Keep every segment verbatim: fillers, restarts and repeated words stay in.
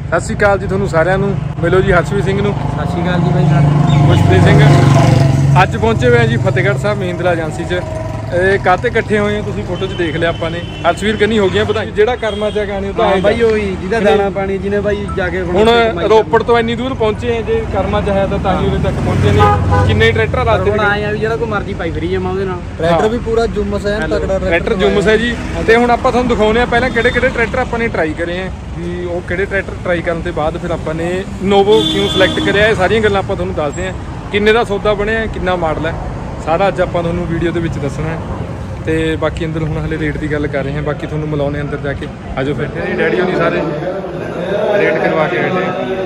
ਸਤਿ ਸ਼੍ਰੀ ਅਕਾਲ ਜੀ ਤੁਹਾਨੂੰ ਸਾਰਿਆਂ ਨੂੰ। ਮਿਲੋ ਜੀ ਹਰਸ਼ਵੀਰ ਸਿੰਘ ਨੂੰ। ਸਤਿ ਸ਼੍ਰੀ ਅਕਾਲ ਜੀ ਬਾਈ। ਖੁਸ਼ਪ੍ਰੀਤ ਸਿੰਘ ਅੱਜ ਪਹੁੰਚੇ ਹੋਏ ਆ ਜੀ ਫਤਿਹਗੜ੍ਹ ਸਾਹਿਬ ਮਹਿੰਦਰਾ ਏਜੰਸੀ 'ਚ। ਇਹ ਕਾਹਤੇ ਇਕੱਠੇ ਹੋਏ ਆ ਤੁਸੀਂ ਫੋਟੋ 'ਚ ਦੇਖ ਲਿਆ ਆਪਾਂ ਨੇ। ਹਰਸ਼ਵੀਰ ਕੰਨੀ ਹੋ ਗਈਆਂ ਵਧਾਈ ਜਿਹੜਾ ਕਰਮਾ ਚ ਗਾਣੇ ਤਾਂ ਬਾਈ ਹੋਈ ਜਿਹਦਾ ਦਾਣਾ ਪਾਣੀ ਜਿਹਨੇ ਬਾਈ ਜਾ ਕੇ ਹੁਣ ਰੋਪੜ ਤੋਂ ਇੰਨੀ ਦੂਰ ਪਹੁੰਚੇ ਆ। ਜੇ ਕਰਮਾ ਚ ਹੈ ਤਾਂ ਤਾਂ ਹੀ ਉਰੇ ਤੱਕ ਪਹੁੰਚੇ ਨੇ। ਕਿੰਨੇ ਟਰੈਕਟਰ ਰਾਤੇ ਹੁਣ ਆਏ ਆ ਵੀ ਜਿਹੜਾ ਕੋਈ ਮਰਜ਼ੀ ਪਾਈ ਫਰੀ ਜਾਵਾਂ ਉਹਦੇ ਨਾਲ। ਟਰੈਕਟਰ ਵੀ ਪੂਰਾ ਜੁਮਸ ਹੈ ਤਕੜਾ ਟਰੈਕਟਰ ਜੁਮਸ ਹੈ ਜੀ। ਤੇ ਹੁਣ ਆਪਾਂ ਤੁਹਾਨੂੰ ਦਿਖਾਉਂਦੇ ਆ ਪਹਿਲਾਂ ਕਿਹੜੇ ਕਿਹੜੇ ਟਰੈਕਟਰ ਆਪਾਂ ਨੇ ਟਰਾਈ ਕਰੇ ਆ ਵੀ ਉਹ ਕਿਹੜੇ ਟਰੈਕਟਰ ਟਰਾਈ ਕਰਨ ਤੋਂ ਬਾਅਦ ਫਿਰ ਆਪਾਂ ਨੇ ਨੋਵੋ ਕਿਉਂ ਸਿਲੈਕਟ ਕਰਿਆ। ਇਹ ਸਾਰੀਆਂ ਗੱਲਾਂ ਆਪਾਂ ਤੁਹਾਨੂੰ ਦੱਸਦੇ ਆ। ਕਿੰਨੇ ਦਾ ਸੌਦਾ ਬਣਿਆ, ਕਿੰਨਾ ਮਾਡਲ ਹੈ, ਸਾਰਾ ਅੱਜ ਆਪਾਂ ਤੁਹਾਨੂੰ ਵੀਡੀਓ ਦੇ ਵਿੱਚ ਦੱਸਣਾ ਹੈ। ਤੇ ਬਾਕੀ ਅੰਦਰ ਹੁਣ ਹਲੇ ਰੇਟ ਦੀ ਗੱਲ ਕਰ ਰਹੇ ਹਾਂ। ਬਾਕੀ ਤੁਹਾਨੂੰ ਮਿਲਾਉਣੇ ਅੰਦਰ ਜਾ ਕੇ। ਆਜੋ ਫਿਰ ਤੇਰੀ ਡੈਡੀ ਹੋਣੀ ਸਾਰੇ ਰੇਟ ਕਰਵਾ ਕੇ ਬੈਠੇ।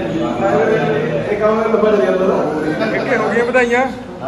ਹੋ ਗਈਆਂ ਵਧਾਈਆਂ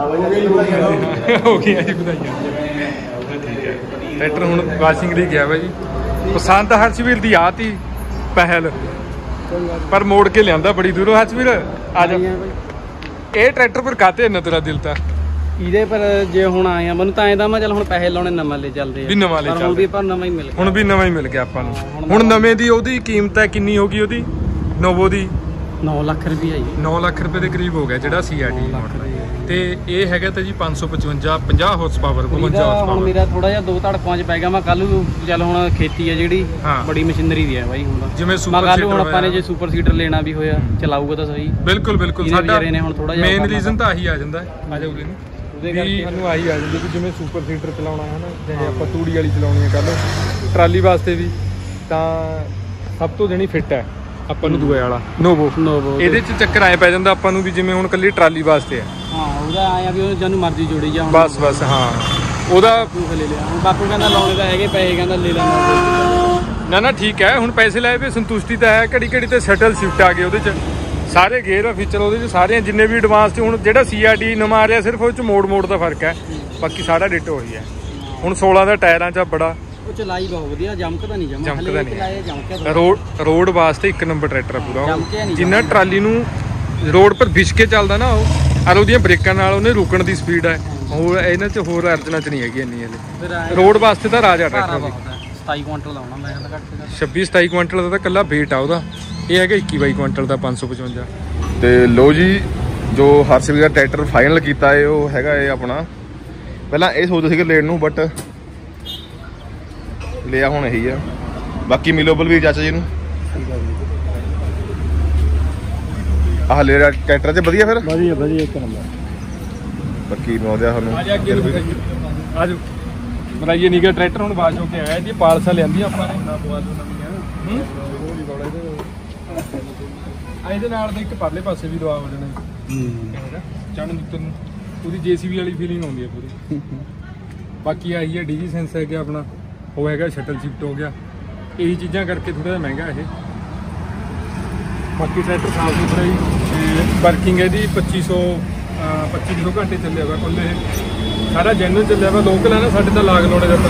ਹੋ ਗਈਆਂ ਜੀ ਵਧਾਈਆਂ। ਠੀਕ ਹੈ ਟਰੈਕਟਰ ਹੁਣ ਵਾਸ਼ਿੰਗ ਲਈ ਗਿਆ ਵਾ ਜੀ। ਪਸੰਦ ਹਰਸ਼ਵੀਰ ਦੀ ਆ ਤੀ ਪਹਿਲ ਪਰ ਮੋੜ ਕੇ ਲਿਆਂਦਾ ਬੜੀ ਦੂਰੋਂ। ਹਰਸ਼ਵੀਰ ਆ ਜਾ। ਇਹ ਟਰੈਕਟਰ ਪਰ ਕਾਤੇ ਇੰਨਾ ਤੇਰਾ ਦਿਲ ਤਾਂ ਇਹਦੇ ਪਰ ਜੇ ਹੁਣ ਆਏ ਆ ਮੈਨੂੰ ਤਾਂ ਐਂ ਦਾ ਮੈਂ ਚੱਲ ਹੁਣ ਪੈਸੇ ਲਾਉਣੇ ਨਵਾਂ ਲੈ ਚੱਲਦੇ ਆ ਵੀ ਨਵਾਂ ਲੈ ਚੱਲਦੇ। ਹੁਣ ਵੀ ਪਰ ਨਵਾਂ ਹੀ ਮਿਲ ਗਿਆ। ਹੁਣ ਵੀ ਨਵਾਂ ਹੀ ਮਿਲ ਗਿਆ ਆਪਾਂ ਨੂੰ। ਹੁਣ ਨਵੇਂ ਦੀ ਉਹਦੀ ਕੀਮਤ ਹੈ ਕਿੰਨੀ ਹੋ ਗਈ ਉਹਦੀ ਨੋਵੋ ਦੀ? ਨੌ ਲੱਖ ਰੁਪਏ ਜੀ। ਨੌ ਲੱਖ ਰੁਪਏ ਦੇ ਕਰੀਬ ਹੋ ਗਿਆ ਜਿਹੜਾ ਸੀ ਆਰ ਟੀ ਮਾਡਲ। ਤੇ ਇਹ ਹੈਗਾ ਤਾਂ ਜੀ ਪੰਜ ਸੌ ਪਚਵੰਜਾ ਪੰਜਾਹ ਹਾਰਸ ਪਾਵਰ ਬਵੰਜਾ ਹਾਰਸ ਪਾਵਰ। ਮੇਰਾ ਥੋੜਾ ਜਿਹਾ ਦੋ ਧੜਕਾਂ 'ਚ ਪੈ ਗਿਆ। ਮੈਂ ਕੱਲ ਨੂੰ ਚੱਲ ਹੁਣ ਖੇਤੀ ਆ ਜਿਹੜੀ ਬੜੀ ਮਸ਼ੀਨਰੀ ਦੀ ਹੈ ਬਾਈ। ਹੁਣ ਜਿਵੇਂ ਸੁਪਰ ਸੀਡਰ ਹੁਣ ਆਪਾਂ ਨੇ ਜੇ ਸੁਪਰ ਸੀਡਰ ਲੈਣਾ ਵੀ ਹੋਇਆ ਚਲਾਊਗਾ ਤਾਂ ਸਹੀ। ਬਿਲਕੁਲ ਬਿਲਕੁਲ ਸਾਡਾ ਮੇਨ ਰੀਜ਼ਨ ਤਾਂ ਆਹੀ ਆ ਜਾਂਦਾ। ਆ ਜਾਓ ਜੀ ਸਾਨੂੰ ਆਹੀ ਆ ਜਾਂਦੀ ਵੀ ਜਿਵੇਂ ਸੁਪਰ ਸੀਡਰ ਚਲਾਉਣਾ ਹੈ ਨਾ, ਜਿਵੇਂ ਆਪਾਂ ਤੂੜੀ ਵਾਲੀ ਚਲਾਉਣੀ ਹੈ ਕੱਲ ਟਰਾਲੀ ਵਾਸਤੇ ਵੀ, ਤਾਂ ਸਭ ਤੋਂ ਜਣੀ ਫਿੱਟ ਹੈ ਆਪਾਂ ਨੂੰ ਦੂਏ ਵਾਲਾ ਨੋਵੋ। ਨੋਵੋ ਇਹਦੇ 'ਚ ਚੱਕਰ ਆਏ ਪੈ ਜਾਂਦਾ ਆਪਾਂ ਨੂੰ ਵੀ ਜਿਵੇਂ ਹੁਣ ਕੱਲੀ ਟਰਾਲੀ ਵਾਸਤੇ ਹੈ। ਹਾਂ ਉਹਦਾ ਆਇਆ ਵੀ ਉਹ ਜਾਨੂੰ ਮਰਜ਼ੀ ਜੋੜੀ ਜਾ ਬਸ ਬਸ। ਹਾਂ ਉਹਦਾ ਲੈ ਲਿਆ। ਹੁਣ ਬਾਪੂ ਕਹਿੰਦਾ ਲਾਉਣੇ ਤਾਂ ਹੈਗੇ ਪੈਸੇ, ਕਹਿੰਦਾ ਲੈ ਲੈਣਾ। ਨਾ ਨਾ ਠੀਕ ਹੈ। ਹੁਣ ਪੈਸੇ ਲਾਏ ਵੀ ਸੰਤੁਸ਼ਟੀ ਤਾਂ ਹੈ। ਘੜੀ ਘੜੀ ਤੇ ਸ਼ਟਲ ਸ਼ਿਫਟ ਆ ਗਏ ਉਹਦੇ 'ਚ ਸਾਰੇ ਗੇਅਰ ਫੀਚਰ ਉਹਦੇ 'ਚ ਸਾਰੇ ਜਿੰਨੇ ਵੀ ਐਡਵਾਂਸ 'ਚ। ਹੁਣ ਜਿਹੜਾ ਸੀ ਆਰ ਡੀ ਨਵਾਂ ਆ ਰਿਹਾ ਸਿਰਫ ਉਹ 'ਚ ਮੋੜ ਮੋੜ ਦਾ ਫਰਕ ਹੈ, ਬਾਕੀ ਸਾਰਾ ਡਿਟੋ ਹੋਈ ਹੈ। ਹੁਣ ਸੋਲਾਂ ਦਾ ਟਾਇਰਾਂ 'ਚ ਬੜਾ ਉਹ ਚਲਾਈ ਬਹੁਤ ਵਧੀਆ, ਜਮਕਦਾ ਨਹੀਂ ਜਮਾ ਜਮਕਦਾ ਨਹੀਂ। ਰੋਡ ਰੋਡ ਵਾਸਤੇ ਇੱਕ ਨੰਬਰ ਟਰੈਕਟਰ ਪੂਰਾ। ਜਿੰਨਾ ਟਰਾਲੀ ਨੂੰ ਰੋਡ ਪਰ ਵਿਛ ਕੇ ਚੱਲਦਾ ਨਾ ਉਹ ਔਰ ਉਹਦੀਆਂ ਬ੍ਰੇਕਾਂ ਨਾਲ ਉਹਨੇ ਰੁਕਣ ਦੀ ਸਪੀਡ ਹੈ। ਹੋਰ ਇਹਨਾਂ 'ਚ ਹੋਰ ਅਰਜਨਾ 'ਚ ਨਹੀਂ ਹੈਗੀ ਇੰਨੀ ਹਲੇ। ਰੋਡ ਵਾਸਤੇ ਤਾਂ ਰਾਜਾ ਟਰੈਕਟਰ ਸਤਾਈ ਕੁਇੰਟਲ ਲਾਉਣਾ ਮੈਂ ਕਹਿੰਦਾ ਘੱਟ ਛੱਬੀ ਸਤਾਈ ਕੁਇੰਟਲ ਦਾ ਤਾਂ ਇਕੱਲਾ ਵੇਟ ਆ ਉਹਦਾ। ਇਹ ਹੈਗਾ ਇੱਕੀ ਬਾਈ ਕੁਇੰਟਲ ਦਾ ਪੰਜ ਸੌ ਪਚਵੰਜਾ। ਤੇ ਲੋ ਜੀ ਜੋ ਹਰਸ਼ਵੀਰ ਦਾ ਟਰੈਕਟਰ ਫਾਈਨਲ ਕੀਤਾ ਹੈ ਉਹ ਹੈਗਾ ਇਹ ਆਪਣਾ। ਪਹਿਲਾਂ ਇਹ ਸੋਚਦੇ ਸੀਗੇ ਲੈਣ ਨੂੰ ਬਟ ਲਿਆ ਹੁਣ ਇਹੀ ਆ। ਬਾਕੀ ਮਿਲੋ ਬਲਵੀਰ ਚਾਚਾ ਜੀ ਨੂੰ ਆਹ ਲੈ ਰਿਹਾ ਟਰੈਕਟਰ 'ਚ ਵਧੀਆ ਫਿਰ ਵਧੀਆ ਵਧੀਆ ਇੱਕ ਨੰਬਰ। ਬਾਕੀ ਨੌਦਿਆ ਤੁਹਾਨੂੰ ਆਜੋ ਬਣਾਈਏ ਨੀਗਾ ਟਰੈਕਟਰ। ਹੁਣ ਬਾਅਦ ਹੋ ਕੇ ਆਇਆ ਜੀ ਪਾਲਸਾ ਲਿਆਂਦੀ ਆਪਾਂ ਨੇ ਨਾ ਪਵਾ ਦੋ ਨਵੀਆਂ। ਇਹਦੇ ਨਾਲ ਦੇ ਇੱਕ ਪਰਲੇ ਪਾਸੇ ਵੀ ਦਵਾ ਹੋ ਜਾਣਾ ਚੜਨ ਉੱਤਰ ਨੂੰ। ਉਹਦੀ ਜੇਸੀਬੀ ਵਾਲੀ ਫੀਲਿੰਗ ਆਉਂਦੀ ਹੈ ਪੂਰੀ। ਬਾਕੀ ਆਹੀ ਹੈ ਡੀਜੀ ਸੈਂਸ ਹੈਗਾ ਆਪਣਾ, ਉਹ ਹੈਗਾ ਸ਼ਟਲ ਸ਼ਿਫਟ ਹੋ ਗਿਆ। ਇਹੀ ਚੀਜ਼ਾਂ ਕਰਕੇ ਥੋੜਾ ਜਿਹਾ ਮਹਿੰਗਾ ਇਹ। ਬਾਕੀ ਟਰੈਕਟਰ ਸਾਫ ਸੁਥਰਾ ਜੀ। ਤੇ ਵਰਕਿੰਗ ਇਹਦੀ ਪੱਚੀ ਸੌ ਪੱਚੀ ਸੌ ਘੰਟੇ ਚੱਲਿਆ ਵਾ ਕੁੱਲ। ਇਹ ਸਾਰਾ ਜੈਨੂਅਨ ਚੱਲਿਆ ਵਾ। ਲੋਕਲ ਹੈ ਨਾ ਸਾਡੇ ਤਾਂ ਲਾਗ ਲਾਉਣੇ ਦਾ ਤਾਂ